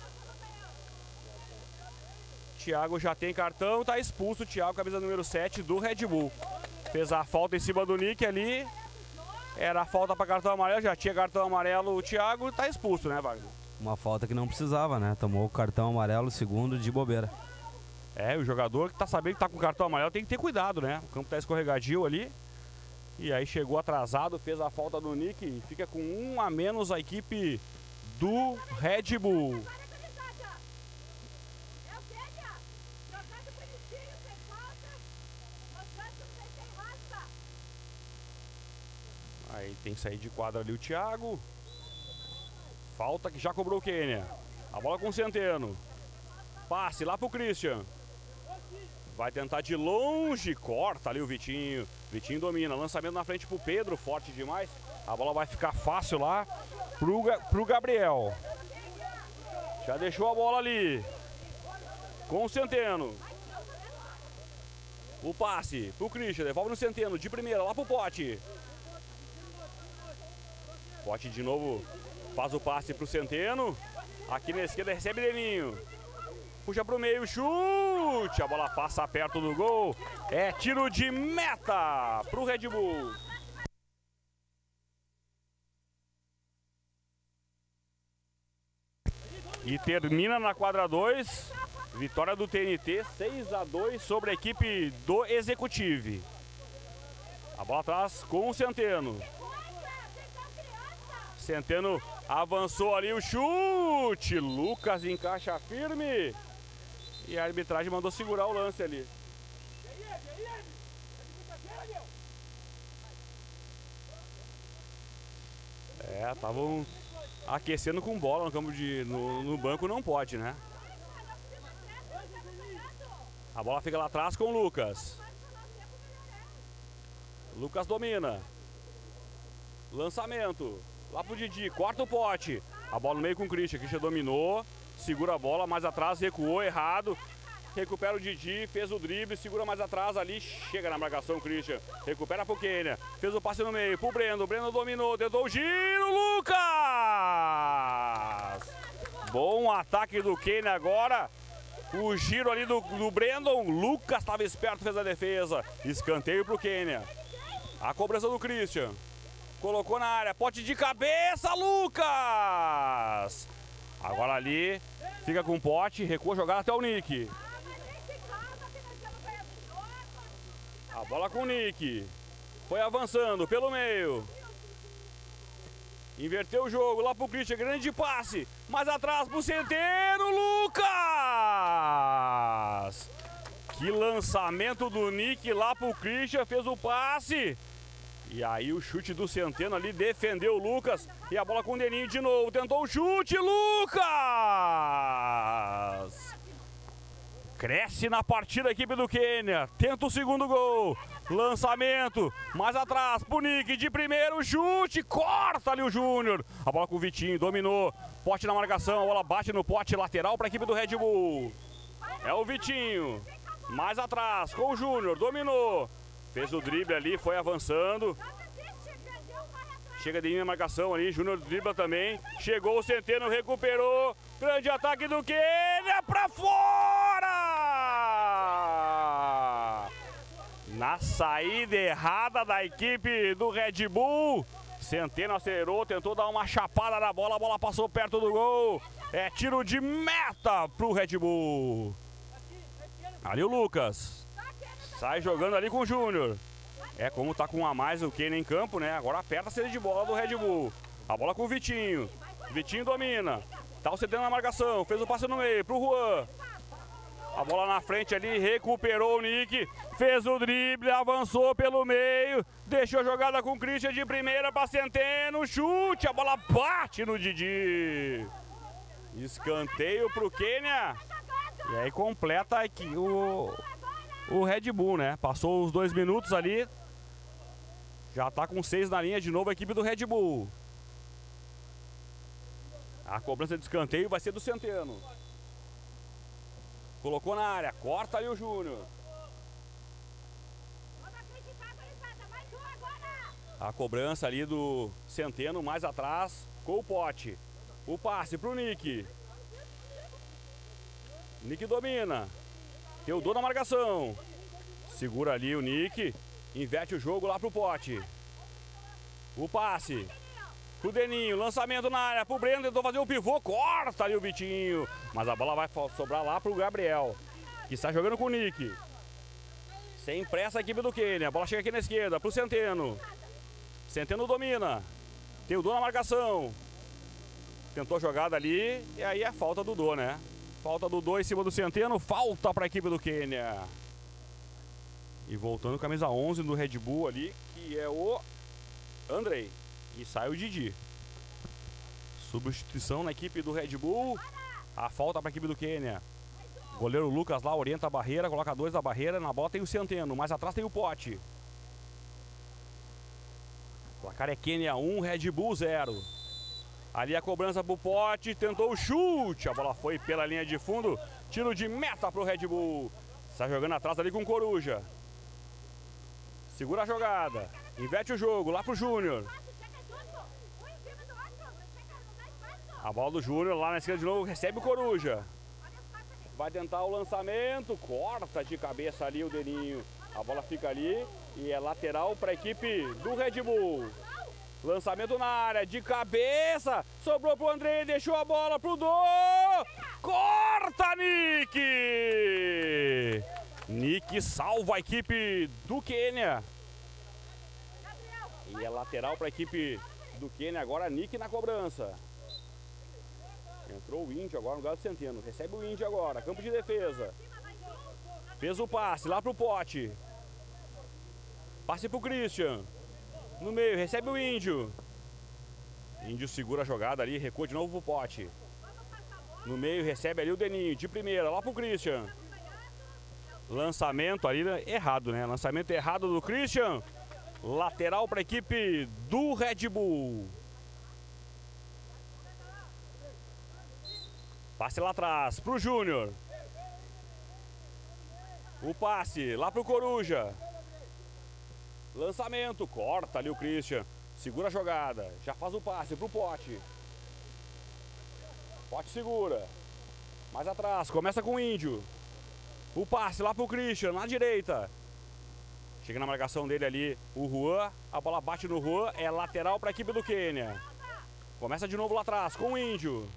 Thiago já tem cartão, tá expulso o Thiago, camisa número 7 do Red Bull. Fez a falta em cima do Nick ali. Era a falta para cartão amarelo, já tinha cartão amarelo o Thiago, tá expulso, né, Wagner? Uma falta que não precisava, né? Tomou o cartão amarelo, segundo de bobeira. É, o jogador que tá sabendo que tá com cartão amarelo tem que ter cuidado, né? O campo tá escorregadio ali. E aí chegou atrasado, fez a falta do Nick e fica com 1 a menos a equipe do Red Bull. Aí tem que sair de quadra ali o Thiago. Falta que já cobrou o Quênia. A bola com o Centeno. Passe lá pro Christian. Vai tentar de longe. Corta ali o Vitinho. Vitinho domina. Lançamento na frente pro Pedro. Forte demais. A bola vai ficar fácil lá pro Gabriel. Já deixou a bola ali. Com o Centeno. O passe pro Christian. Devolve no Centeno. De primeira lá pro Pote. Pote de novo. Faz o passe pro Centeno. Aqui na esquerda recebe Deninho. Puxa pro meio, chute. A bola passa perto do gol. É tiro de meta pro Red Bull. E termina na quadra 2. Vitória do TNT, 6-2 sobre a equipe do Executive. A bola atrás com o Centeno. Centeno avançou ali o chute. Lucas encaixa firme. E a arbitragem mandou segurar o lance ali. É, estavam aquecendo com bola no campo no banco, não pode, né? A bola fica lá atrás com o Lucas. Lucas domina. Lançamento. Lá pro Didi, corta o pote. A bola no meio com o Christian. Christian dominou, segura a bola, mais atrás, recuou, errado. Recupera o Didi, fez o drible, segura mais atrás ali, chega na marcação o Christian. Recupera pro Kenia, fez o passe no meio, pro Breno. O Breno dominou, tentou o giro, Lucas! Bom ataque do Kenia agora. O giro ali do Brandon. Lucas estava esperto, fez a defesa. Escanteio pro Kenia. A cobrança do Christian. Colocou na área, pote de cabeça, Lucas! Agora ali, fica com o pote, recua a jogada até o Nick. A bola com o Nick. Foi avançando pelo meio. Inverteu o jogo, lá pro Christian, grande passe. Mais atrás pro Centeno, Lucas! Que lançamento do Nick lá pro Christian, fez o passe. E aí o chute do Centeno ali, defendeu o Lucas. E a bola com o Deninho de novo, tentou o chute, Lucas! Cresce na partida a equipe do Kenia, tenta o segundo gol. Lançamento, mais atrás pro Nick, de primeiro, chute, corta ali o Júnior. A bola com o Vitinho, dominou, pote na marcação, a bola bate no pote lateral para a equipe do Red Bull. É o Vitinho, mais atrás com o Júnior, dominou. Fez o drible ali, foi avançando. Chega de linha na marcação ali, Júnior dribla também. Chegou o Centeno, recuperou. Grande ataque do Kenia, pra fora! Na saída errada da equipe do Red Bull. Centeno acelerou, tentou dar uma chapada na bola, a bola passou perto do gol. É tiro de meta pro Red Bull. Ali o Lucas. Sai jogando ali com o Júnior. É, como tá com um a mais o Kenia em campo, né? Agora aperta a saída de bola do Red Bull. A bola com o Vitinho. Vitinho domina. Tá o Centeno na marcação. Fez o passe no meio pro Juan. A bola na frente ali, recuperou o Nick. Fez o drible, avançou pelo meio. Deixou a jogada com o Christian de primeira para Centeno. Chute, a bola bate no Didi. Escanteio pro Kenia. E aí completa aqui o Red Bull, né? Passou os 2 minutos ali. Já tá com 6 na linha de novo a equipe do Red Bull. A cobrança de escanteio vai ser do Centeno. Colocou na área, corta ali o Júnior. A cobrança ali do Centeno mais atrás com o pote. O passe pro Nick. Nick domina. Teodoro na marcação. Segura ali o Nick. Inverte o jogo lá pro pote. O passe pro Deninho. Lançamento na área pro Breno. Tentou fazer o pivô. Corta ali o Vitinho. Mas a bola vai sobrar lá pro Gabriel, que está jogando com o Nick. Sem pressa a equipe do Kenia. A bola chega aqui na esquerda pro Centeno. Centeno domina. Teodoro na marcação. Tentou a jogada ali. E aí é falta do Dô, né? Falta do Dô em cima do Centeno. Falta para a equipe do Kenia. E voltando, camisa 11 do Red Bull ali, que é o Andrei. E sai o Didi. Substituição na equipe do Red Bull. A falta para a equipe do Kenia. Goleiro Lucas lá orienta a barreira, coloca 2 da barreira. Na bola tem o Centeno, mais atrás tem o pote. O placar é Kenia 1, Red Bull 0. Ali a cobrança pro pote, tentou o chute. A bola foi pela linha de fundo. Tiro de meta pro Red Bull. Está jogando atrás ali com o Coruja. Segura a jogada. Inverte o jogo lá pro Júnior. A bola do Júnior lá na esquerda de novo, recebe o Coruja. Vai tentar o lançamento, corta de cabeça ali o Deninho. A bola fica ali e é lateral para a equipe do Red Bull. Lançamento na área, de cabeça, sobrou pro Andrei, deixou a bola pro Dô. Corta, Nick! Nick salva a equipe do Kenia. E é lateral para a equipe do Kenia agora, Nick na cobrança. Entrou o Índio agora no lugar do Centeno. Recebe o Índio agora, campo de defesa. Fez o passe lá pro pote. Passe pro Christian. No meio, recebe o Índio. Índio segura a jogada ali, recua de novo pro pote. No meio, recebe ali o Deninho, de primeira, lá pro Christian. Lançamento ali errado, né? Lançamento errado do Christian. Lateral para a equipe do Red Bull. Passe lá atrás pro Júnior. O passe lá pro Coruja. Lançamento, corta ali o Christian. Segura a jogada, já faz o passe pro Pote. Pote segura. Mais atrás, começa com o Índio. O passe lá pro Christian, na direita. Chega na marcação dele ali o Juan. A bola bate no Juan, é lateral para a equipe do Quênia. Começa de novo lá atrás com o Índio.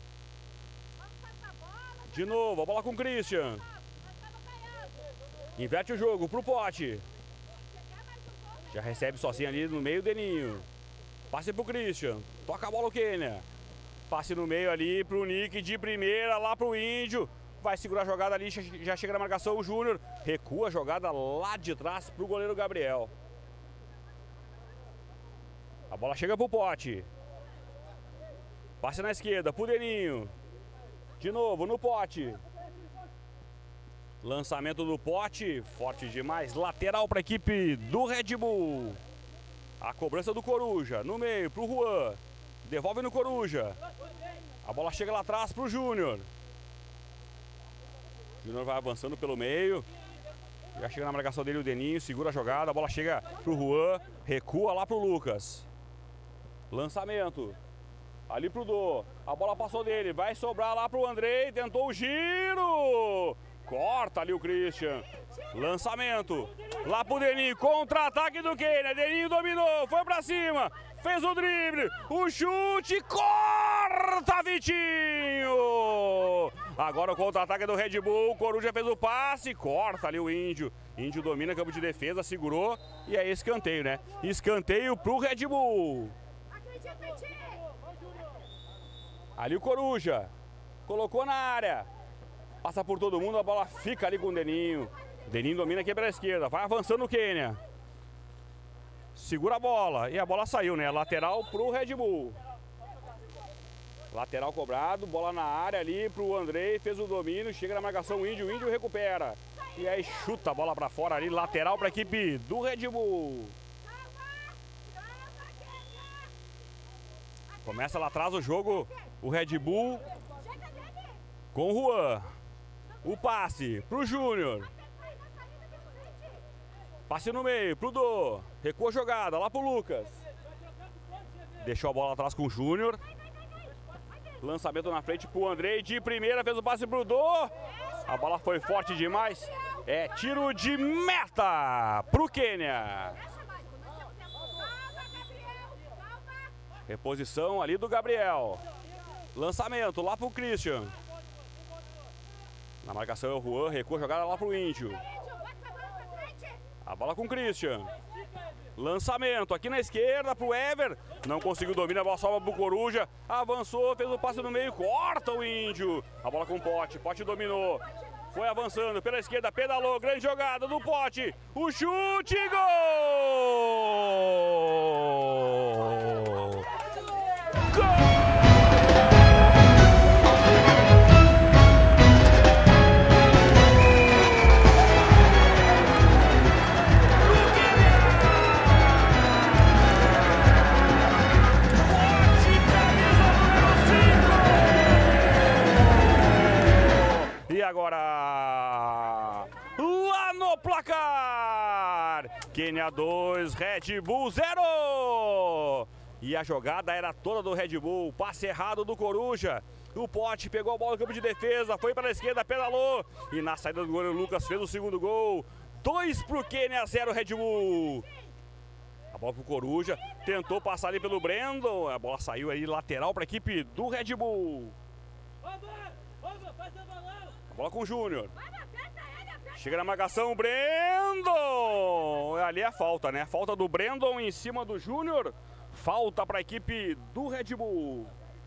De novo, a bola com o Christian. Inverte o jogo pro Pote. Já recebe sozinho ali no meio o Deninho. Passe pro Christian. Toca a bola o Quênia. Passe no meio ali pro Nick de primeira, lá pro Índio. Vai segurar a jogada ali, já chega na marcação o Júnior. Recua a jogada lá de trás pro goleiro Gabriel. A bola chega pro Pote. Passe na esquerda pro Deninho. De novo no Pote. Lançamento do Pote, forte demais. Lateral para a equipe do Red Bull. A cobrança do Coruja, no meio pro Juan. Devolve no Coruja. A bola chega lá atrás pro Júnior. Júnior vai avançando pelo meio. Já chega na marcação dele o Deninho, segura a jogada. A bola chega pro Juan, recua lá pro Lucas. Lançamento. Ali pro Dô. A bola passou dele, vai sobrar lá pro Andrei. Tentou o giro. Corta ali o Christian. Lançamento. Lá pro Deninho. Contra-ataque do Quênia. Deninho dominou. Foi pra cima. Fez o drible. O chute. Corta, Vitinho. Agora o contra-ataque do Red Bull. O Coruja fez o passe. Corta ali o Índio. Índio domina campo de defesa. Segurou. E é escanteio, né? Escanteio pro Red Bull. Ali o Coruja. Colocou na área. Passa por todo mundo, a bola fica ali com o Deninho. Deninho domina aqui pela esquerda, vai avançando o Quênia. Segura a bola e a bola saiu, né? Lateral pro Red Bull. Lateral cobrado, bola na área ali pro Andrei, fez o domínio, chega na marcação o Índio recupera. E aí chuta a bola pra fora ali, lateral pra equipe do Red Bull. Começa lá atrás o jogo, o Red Bull com o Juan. O passe pro Júnior. Passe no meio pro Dô. Recua a jogada lá pro Lucas. Deixou a bola atrás com o Júnior. Lançamento na frente pro Andrei. De primeira fez o passe pro Dô. A bola foi forte demais. É tiro de meta pro Quênia. Reposição ali do Gabriel. Lançamento lá pro Christian. Na marcação é o Juan, recua a jogada lá pro Índio. A bola com o Christian. Lançamento aqui na esquerda pro Ever. Não conseguiu dominar, a bola sobra pro Coruja. Avançou, fez o passe no meio, corta o Índio. A bola com o Pote, Pote dominou. Foi avançando pela esquerda, pedalou, grande jogada do Pote. O chute, gol! Gol! E agora, lá no placar, Quênia 2, Red Bull 0. E a jogada era toda do Red Bull, passe errado do Coruja. O Pote pegou a bola no campo de defesa, foi para a esquerda, pedalou. E na saída do goleiro Lucas fez o segundo gol. 2 pro Quênia, 0 Red Bull. A bola pro Coruja, tentou passar ali pelo Brandon. A bola saiu aí lateral para a equipe do Red Bull. A bola com o Júnior. Chega na marcação o Brandon. Ali é a falta, né? Falta do Brandon em cima do Júnior. Falta para a equipe do Red Bull.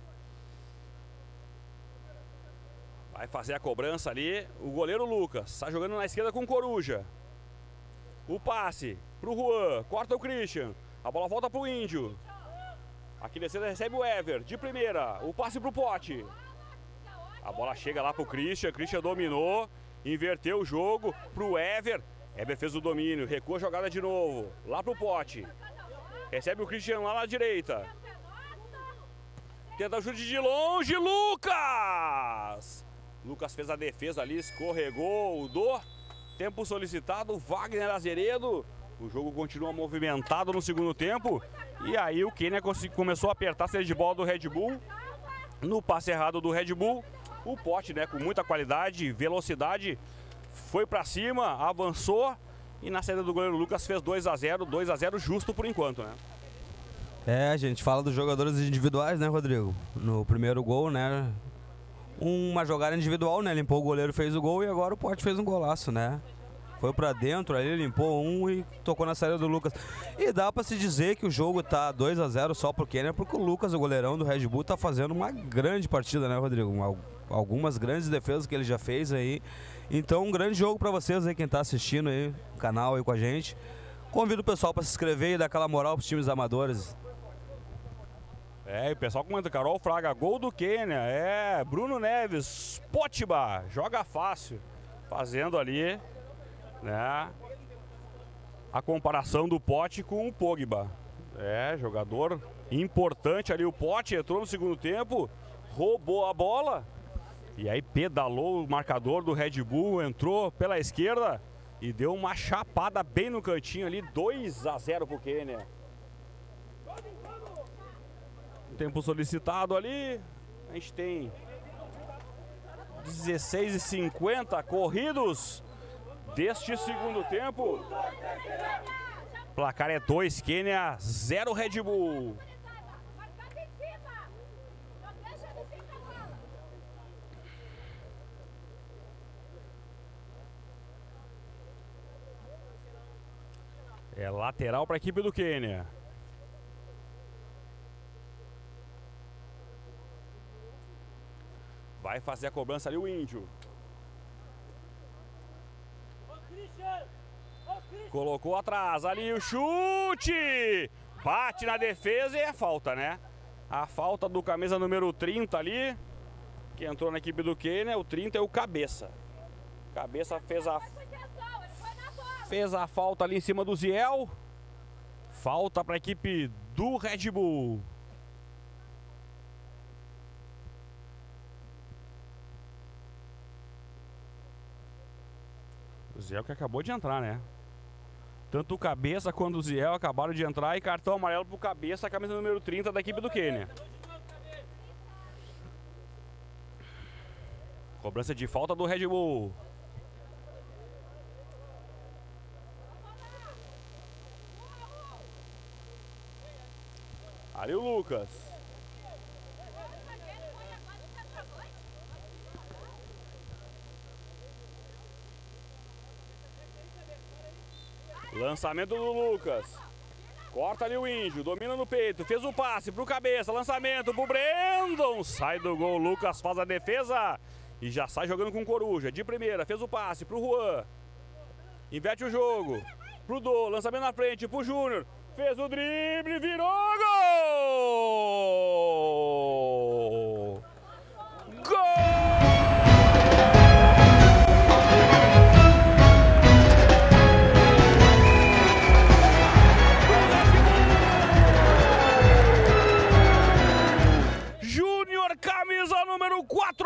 Vai fazer a cobrança ali o goleiro Lucas. Está jogando na esquerda com o Coruja. O passe pro Juan. Corta o Christian. A bola volta pro Índio. Aqui descendo recebe o Ever. De primeira. O passe pro Pote. A bola chega lá pro Christian. Christian dominou. Inverteu o jogo pro Ever. Ever fez o domínio, recua a jogada de novo. Lá pro Pote. Recebe o Christian lá na direita. Tenta o chute de longe, Lucas! Lucas fez a defesa ali, escorregou, do tempo solicitado, Wagner Azeredo. O jogo continua movimentado no segundo tempo. E aí o Quênia começou a apertar a saída de bola do Red Bull. No passe errado do Red Bull, o Pote, né, com muita qualidade, velocidade, foi pra cima, avançou. E na saída do goleiro Lucas fez 2-0 justo por enquanto, né? A gente fala dos jogadores individuais, né, Rodrigo? No primeiro gol, né? Uma jogada individual, né? Limpou o goleiro, fez o gol e agora o Pote fez um golaço, né? Foi pra dentro ali, limpou um e tocou na saída do Lucas. E dá pra se dizer que o jogo tá 2-0 só pro Quênia, porque o Lucas, o goleirão do Red Bull, tá fazendo uma grande partida, né, Rodrigo? Algumas grandes defesas que ele já fez aí. Então, um grande jogo pra vocês aí, quem tá assistindo aí, no canal aí com a gente. Convido o pessoal pra se inscrever e dar aquela moral pros times amadores. E o pessoal comenta, Carol Fraga, gol do Quênia, Bruno Neves, Potiba, joga fácil, fazendo ali, né, a comparação do Pote com o Pogba. Jogador importante ali, o Pote entrou no segundo tempo, roubou a bola, e aí pedalou o marcador do Red Bull, entrou pela esquerda e deu uma chapada bem no cantinho ali, 2-0 pro Quênia. Tempo solicitado ali, a gente tem 16:50 corridos deste segundo tempo. Placar é 2, Quênia 0, Red Bull. É lateral para a equipe do Quênia. Vai fazer a cobrança ali o Índio. Colocou atrás, ali o chute! Bate na defesa e é falta, né? A falta do camisa número 30 ali, que entrou na equipe do Quênia, o 30 é o Cabeça. Cabeça fez a falta ali em cima do Ziel. Falta para a equipe do Red Bull. O Ziel que acabou de entrar, né? Tanto o Cabeça quanto o Ziel acabaram de entrar e cartão amarelo pro Cabeça, a camisa número 30 da equipe do Quênia. Cobrança de falta do Red Bull. Ali o Lucas. Lançamento do Lucas. Corta ali o Índio, domina no peito, fez o passe pro Cabeça, lançamento pro Brandon. Sai do gol, Lucas faz a defesa e já sai jogando com Coruja. De primeira, fez o passe pro Juan. Inverte o jogo. Pro Dô, lançamento na frente pro Júnior. Fez o drible, virou gol! Gol! Júnior, camisa número 4!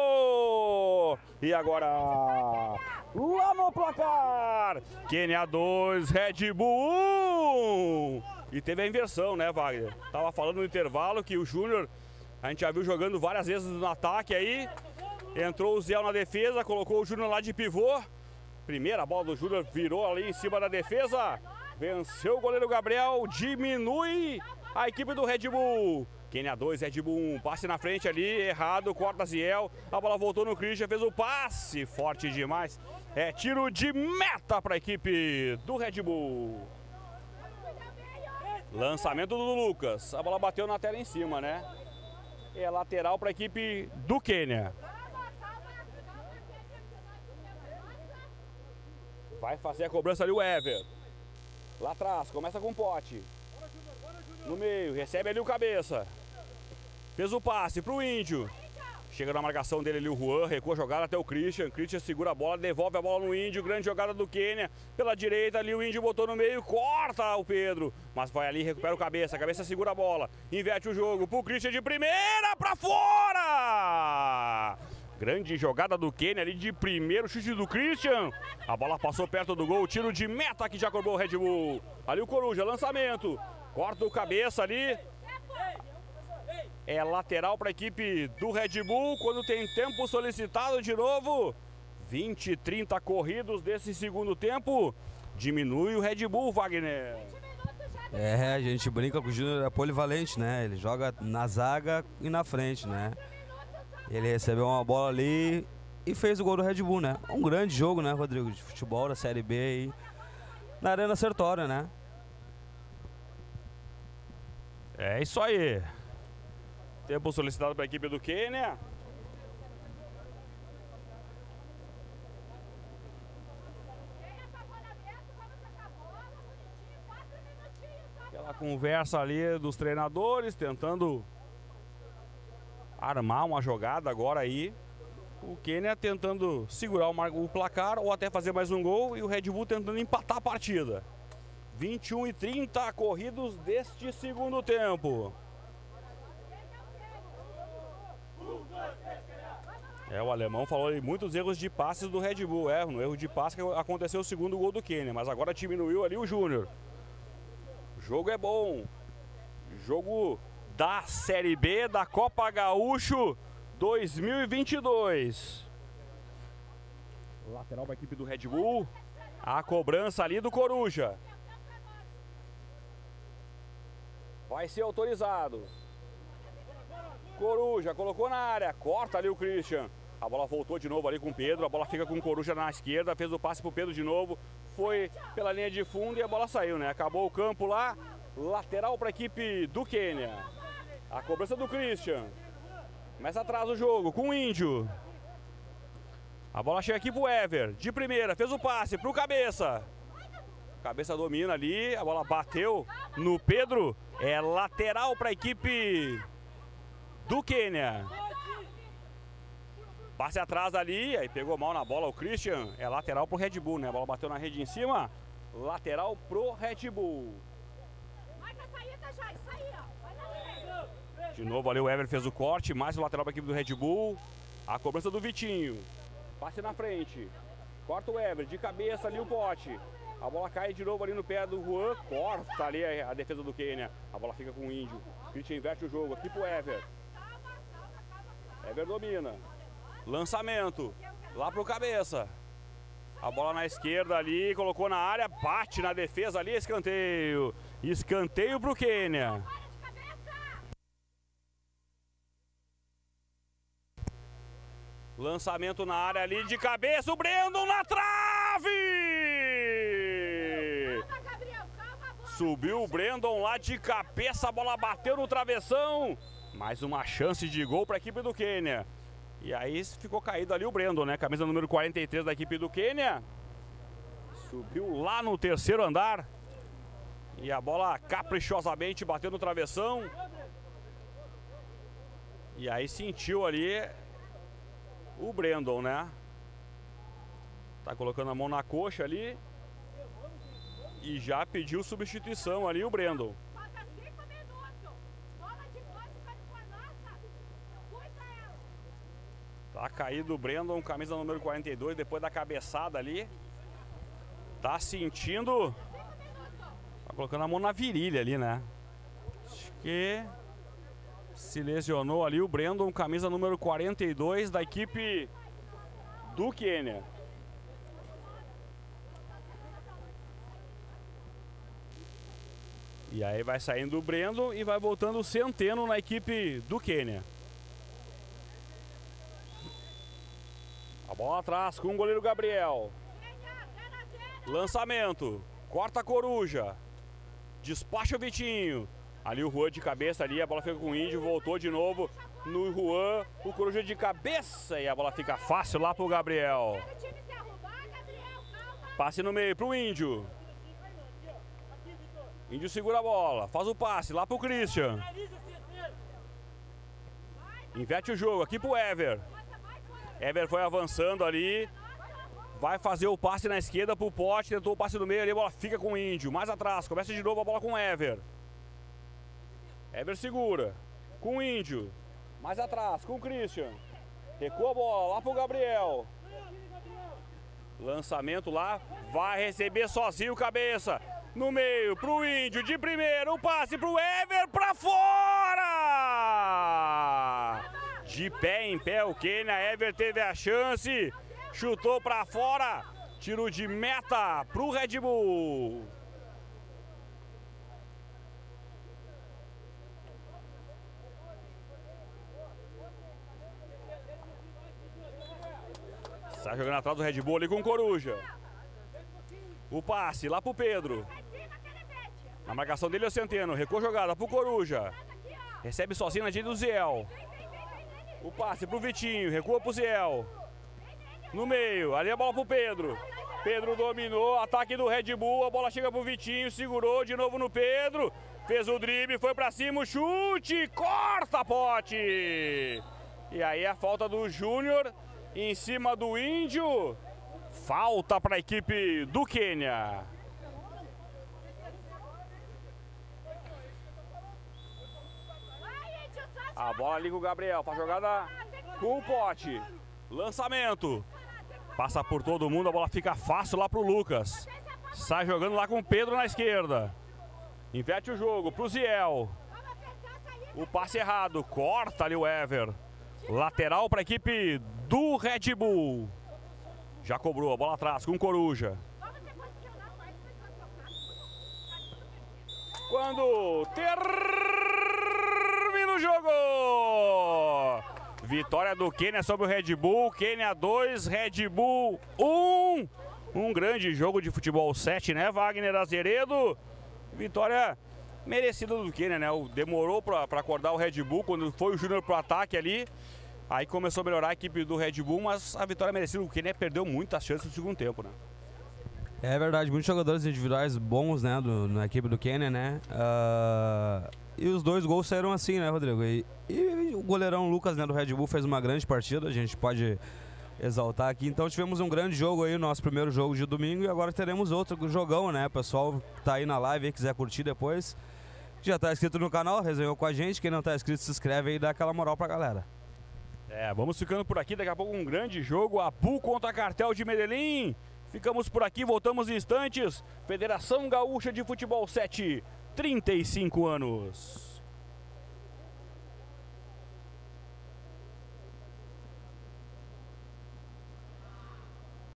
E agora, lá no placar, Quênia 2, Red Bull 1. E teve a inversão, né, Wagner? Tava falando no intervalo que o Júnior, a gente já viu jogando várias vezes no ataque aí. Entrou o Zé na defesa, colocou o Júnior lá de pivô. Primeira bola do Júnior virou ali em cima da defesa. Venceu o goleiro Gabriel, diminui a equipe do Red Bull. Quênia 2, Red Bull 1, passe na frente ali, errado, corta Ziel, a bola voltou no Christian, fez o passe, forte demais. É tiro de meta para a equipe do Red Bull. Lançamento do Lucas, a bola bateu na tela em cima, né? É lateral para a equipe do Quênia. Vai fazer a cobrança ali o Ever. Lá atrás, começa com o Pote. No meio, recebe ali o Cabeça. Fez o passe pro Índio. Chega na marcação dele ali o Juan, recua a jogada até o Christian. Christian segura a bola, devolve a bola no Índio. Grande jogada do Quênia. Pela direita ali o Índio botou no meio, corta o Pedro. Mas vai ali, recupera o Cabeça. Cabeça segura a bola, inverte o jogo pro Christian de primeira pra fora. Grande jogada do Quênia ali de primeiro, chute do Christian. A bola passou perto do gol, tiro de meta que já cobrou o Red Bull. Ali o Coruja, lançamento. Corta o Cabeça ali. É lateral para a equipe do Red Bull, quando tem tempo solicitado de novo. 20, 30 corridos desse segundo tempo. Diminui o Red Bull, Wagner. A gente brinca com o Júnior, é polivalente, né? Ele joga na zaga e na frente, né? Ele recebeu uma bola ali e fez o gol do Red Bull, né? Um grande jogo, né, Rodrigo? De futebol da Série B aí na Arena Sertório, né? É isso aí. Tempo solicitado para a equipe do Quênia. Aquela conversa ali dos treinadores, tentando armar uma jogada agora aí. O Quênia tentando segurar o placar ou até fazer mais um gol. E o Red Bull tentando empatar a partida. 21 e 30 corridos deste segundo tempo. O alemão falou aí muitos erros de passes do Red Bull. No erro de passe que aconteceu o segundo gol do Quênia, mas agora diminuiu ali o Júnior. O jogo é bom. Jogo da Série B da Copa Gaúcho 2022. Lateral para a equipe do Red Bull. A cobrança ali do Coruja. Vai ser autorizado. Coruja colocou na área, corta ali o Christian. A bola voltou de novo ali com o Pedro. A bola fica com o Coruja na esquerda. Fez o passe pro Pedro de novo. Foi pela linha de fundo e a bola saiu, né? Acabou o campo lá. Lateral para a equipe do Quênia. A cobrança do Christian. Começa atrás o jogo com o Índio. A bola chega aqui pro Ever. De primeira, fez o passe pro Cabeça. Cabeça domina ali. A bola bateu no Pedro. É lateral para a equipe do Quênia. Passe atrás ali, aí pegou mal na bola o Christian. É lateral pro Red Bull, né? A bola bateu na rede em cima. Lateral pro Red Bull. De novo ali o Ever fez o corte. Mais o lateral pra equipe do Red Bull. A cobrança do Vitinho. Passe na frente. Corta o Ever, de cabeça ali o pote. A bola cai de novo ali no pé do Juan. Corta ali a defesa do Quênia. A bola fica com o Índio. Christian inverte o jogo aqui pro Ever. Ever domina. Lançamento. Lá pro Cabeça. A bola na esquerda ali. Colocou na área. Bate na defesa ali. Escanteio. Escanteio pro Quênia. Lançamento na área ali de cabeça. O Brandon na trave. Subiu o Brandon lá de cabeça. A bola bateu no travessão. Mais uma chance de gol para a equipe do Quênia. E aí ficou caído ali o Brandon, né? Camisa número 43 da equipe do Quênia. Subiu lá no terceiro andar. E a bola caprichosamente bateu no travessão. E aí sentiu ali o Brandon, né? Tá colocando a mão na coxa ali. E já pediu substituição ali o Brandon. Tá caído o Brandon, camisa número 42, depois da cabeçada ali. Tá sentindo. Tá colocando a mão na virilha ali, né? Acho que se lesionou ali o Brandon, camisa número 42 da equipe do Quênia. E aí vai saindo o Brandon e vai voltando o Centeno na equipe do Quênia. A bola atrás com o goleiro Gabriel. Lançamento. Corta a Coruja. Despacha o Vitinho. Ali o Juan de cabeça ali, a bola fica com o Índio, voltou de novo no Juan, o Coruja de cabeça e a bola fica fácil lá pro Gabriel. Passe no meio pro Índio. Índio segura a bola, faz o passe lá pro Christian. Inverte o jogo aqui pro Ever. Ever foi avançando ali. Vai fazer o passe na esquerda pro Pote. Tentou o passe no meio ali, a bola fica com o Índio. Mais atrás, começa de novo a bola com o Ever. Ever segura. Com o Índio. Mais atrás, com o Christian. Recua a bola lá pro Gabriel. Lançamento lá. Vai receber sozinho o cabeça. No meio, pro Índio, de primeiro, o passe pro Ever pra fora! De pé em pé o Quênia, Ever teve a chance, chutou pra fora, tiro de meta pro Red Bull. Sai jogando atrás do Red Bull ali com o Coruja. O passe lá pro Pedro. Na marcação dele é o Centeno. Recua a jogada pro Coruja. Recebe sozinho na direita do Ziel. O passe pro Vitinho. Recua pro Ziel. No meio. Ali a bola pro Pedro. Pedro dominou. Ataque do Red Bull. A bola chega pro Vitinho. Segurou de novo no Pedro. Fez o drible. Foi pra cima. O chute. Corta, Pote. E aí a falta do Júnior em cima do Índio. Falta para a equipe do Quênia. A bola ali com o Gabriel para jogada com o Pote. Lançamento. Passa por todo mundo, a bola fica fácil lá pro Lucas. Sai jogando lá com o Pedro na esquerda. Inverte o jogo pro Ziel. O passe errado, corta ali o Ever. Lateral para a equipe do Red Bull. Já cobrou a bola atrás com o Coruja. Quando termina o jogo. Vitória do Quênia sobre o Red Bull. Quênia 2, Red Bull 1. Um grande jogo de futebol 7, né, Wagner Azeredo? Vitória merecida do Quênia, né? Demorou para acordar o Red Bull quando foi o Júnior pro ataque ali. Aí começou a melhorar a equipe do Red Bull, mas a vitória merecida. O Quênia perdeu muitas chances no segundo tempo, né? É verdade, muitos jogadores individuais bons, né, na equipe do Quênia, né? E os dois gols saíram assim, né, Rodrigo? E o goleirão Lucas, né, do Red Bull fez uma grande partida, a gente pode exaltar aqui. Então tivemos um grande jogo aí, nosso primeiro jogo de domingo, e agora teremos outro jogão, né? O pessoal tá aí na live, aí, quiser curtir depois. Já tá inscrito no canal, resenhou com a gente. Quem não tá inscrito, se inscreve aí e dá aquela moral pra galera. Vamos ficando por aqui, daqui a pouco um grande jogo, ABU contra Cartel de Medellín. Ficamos por aqui, voltamos em instantes. Federação Gaúcha de Futebol 7, 35 anos.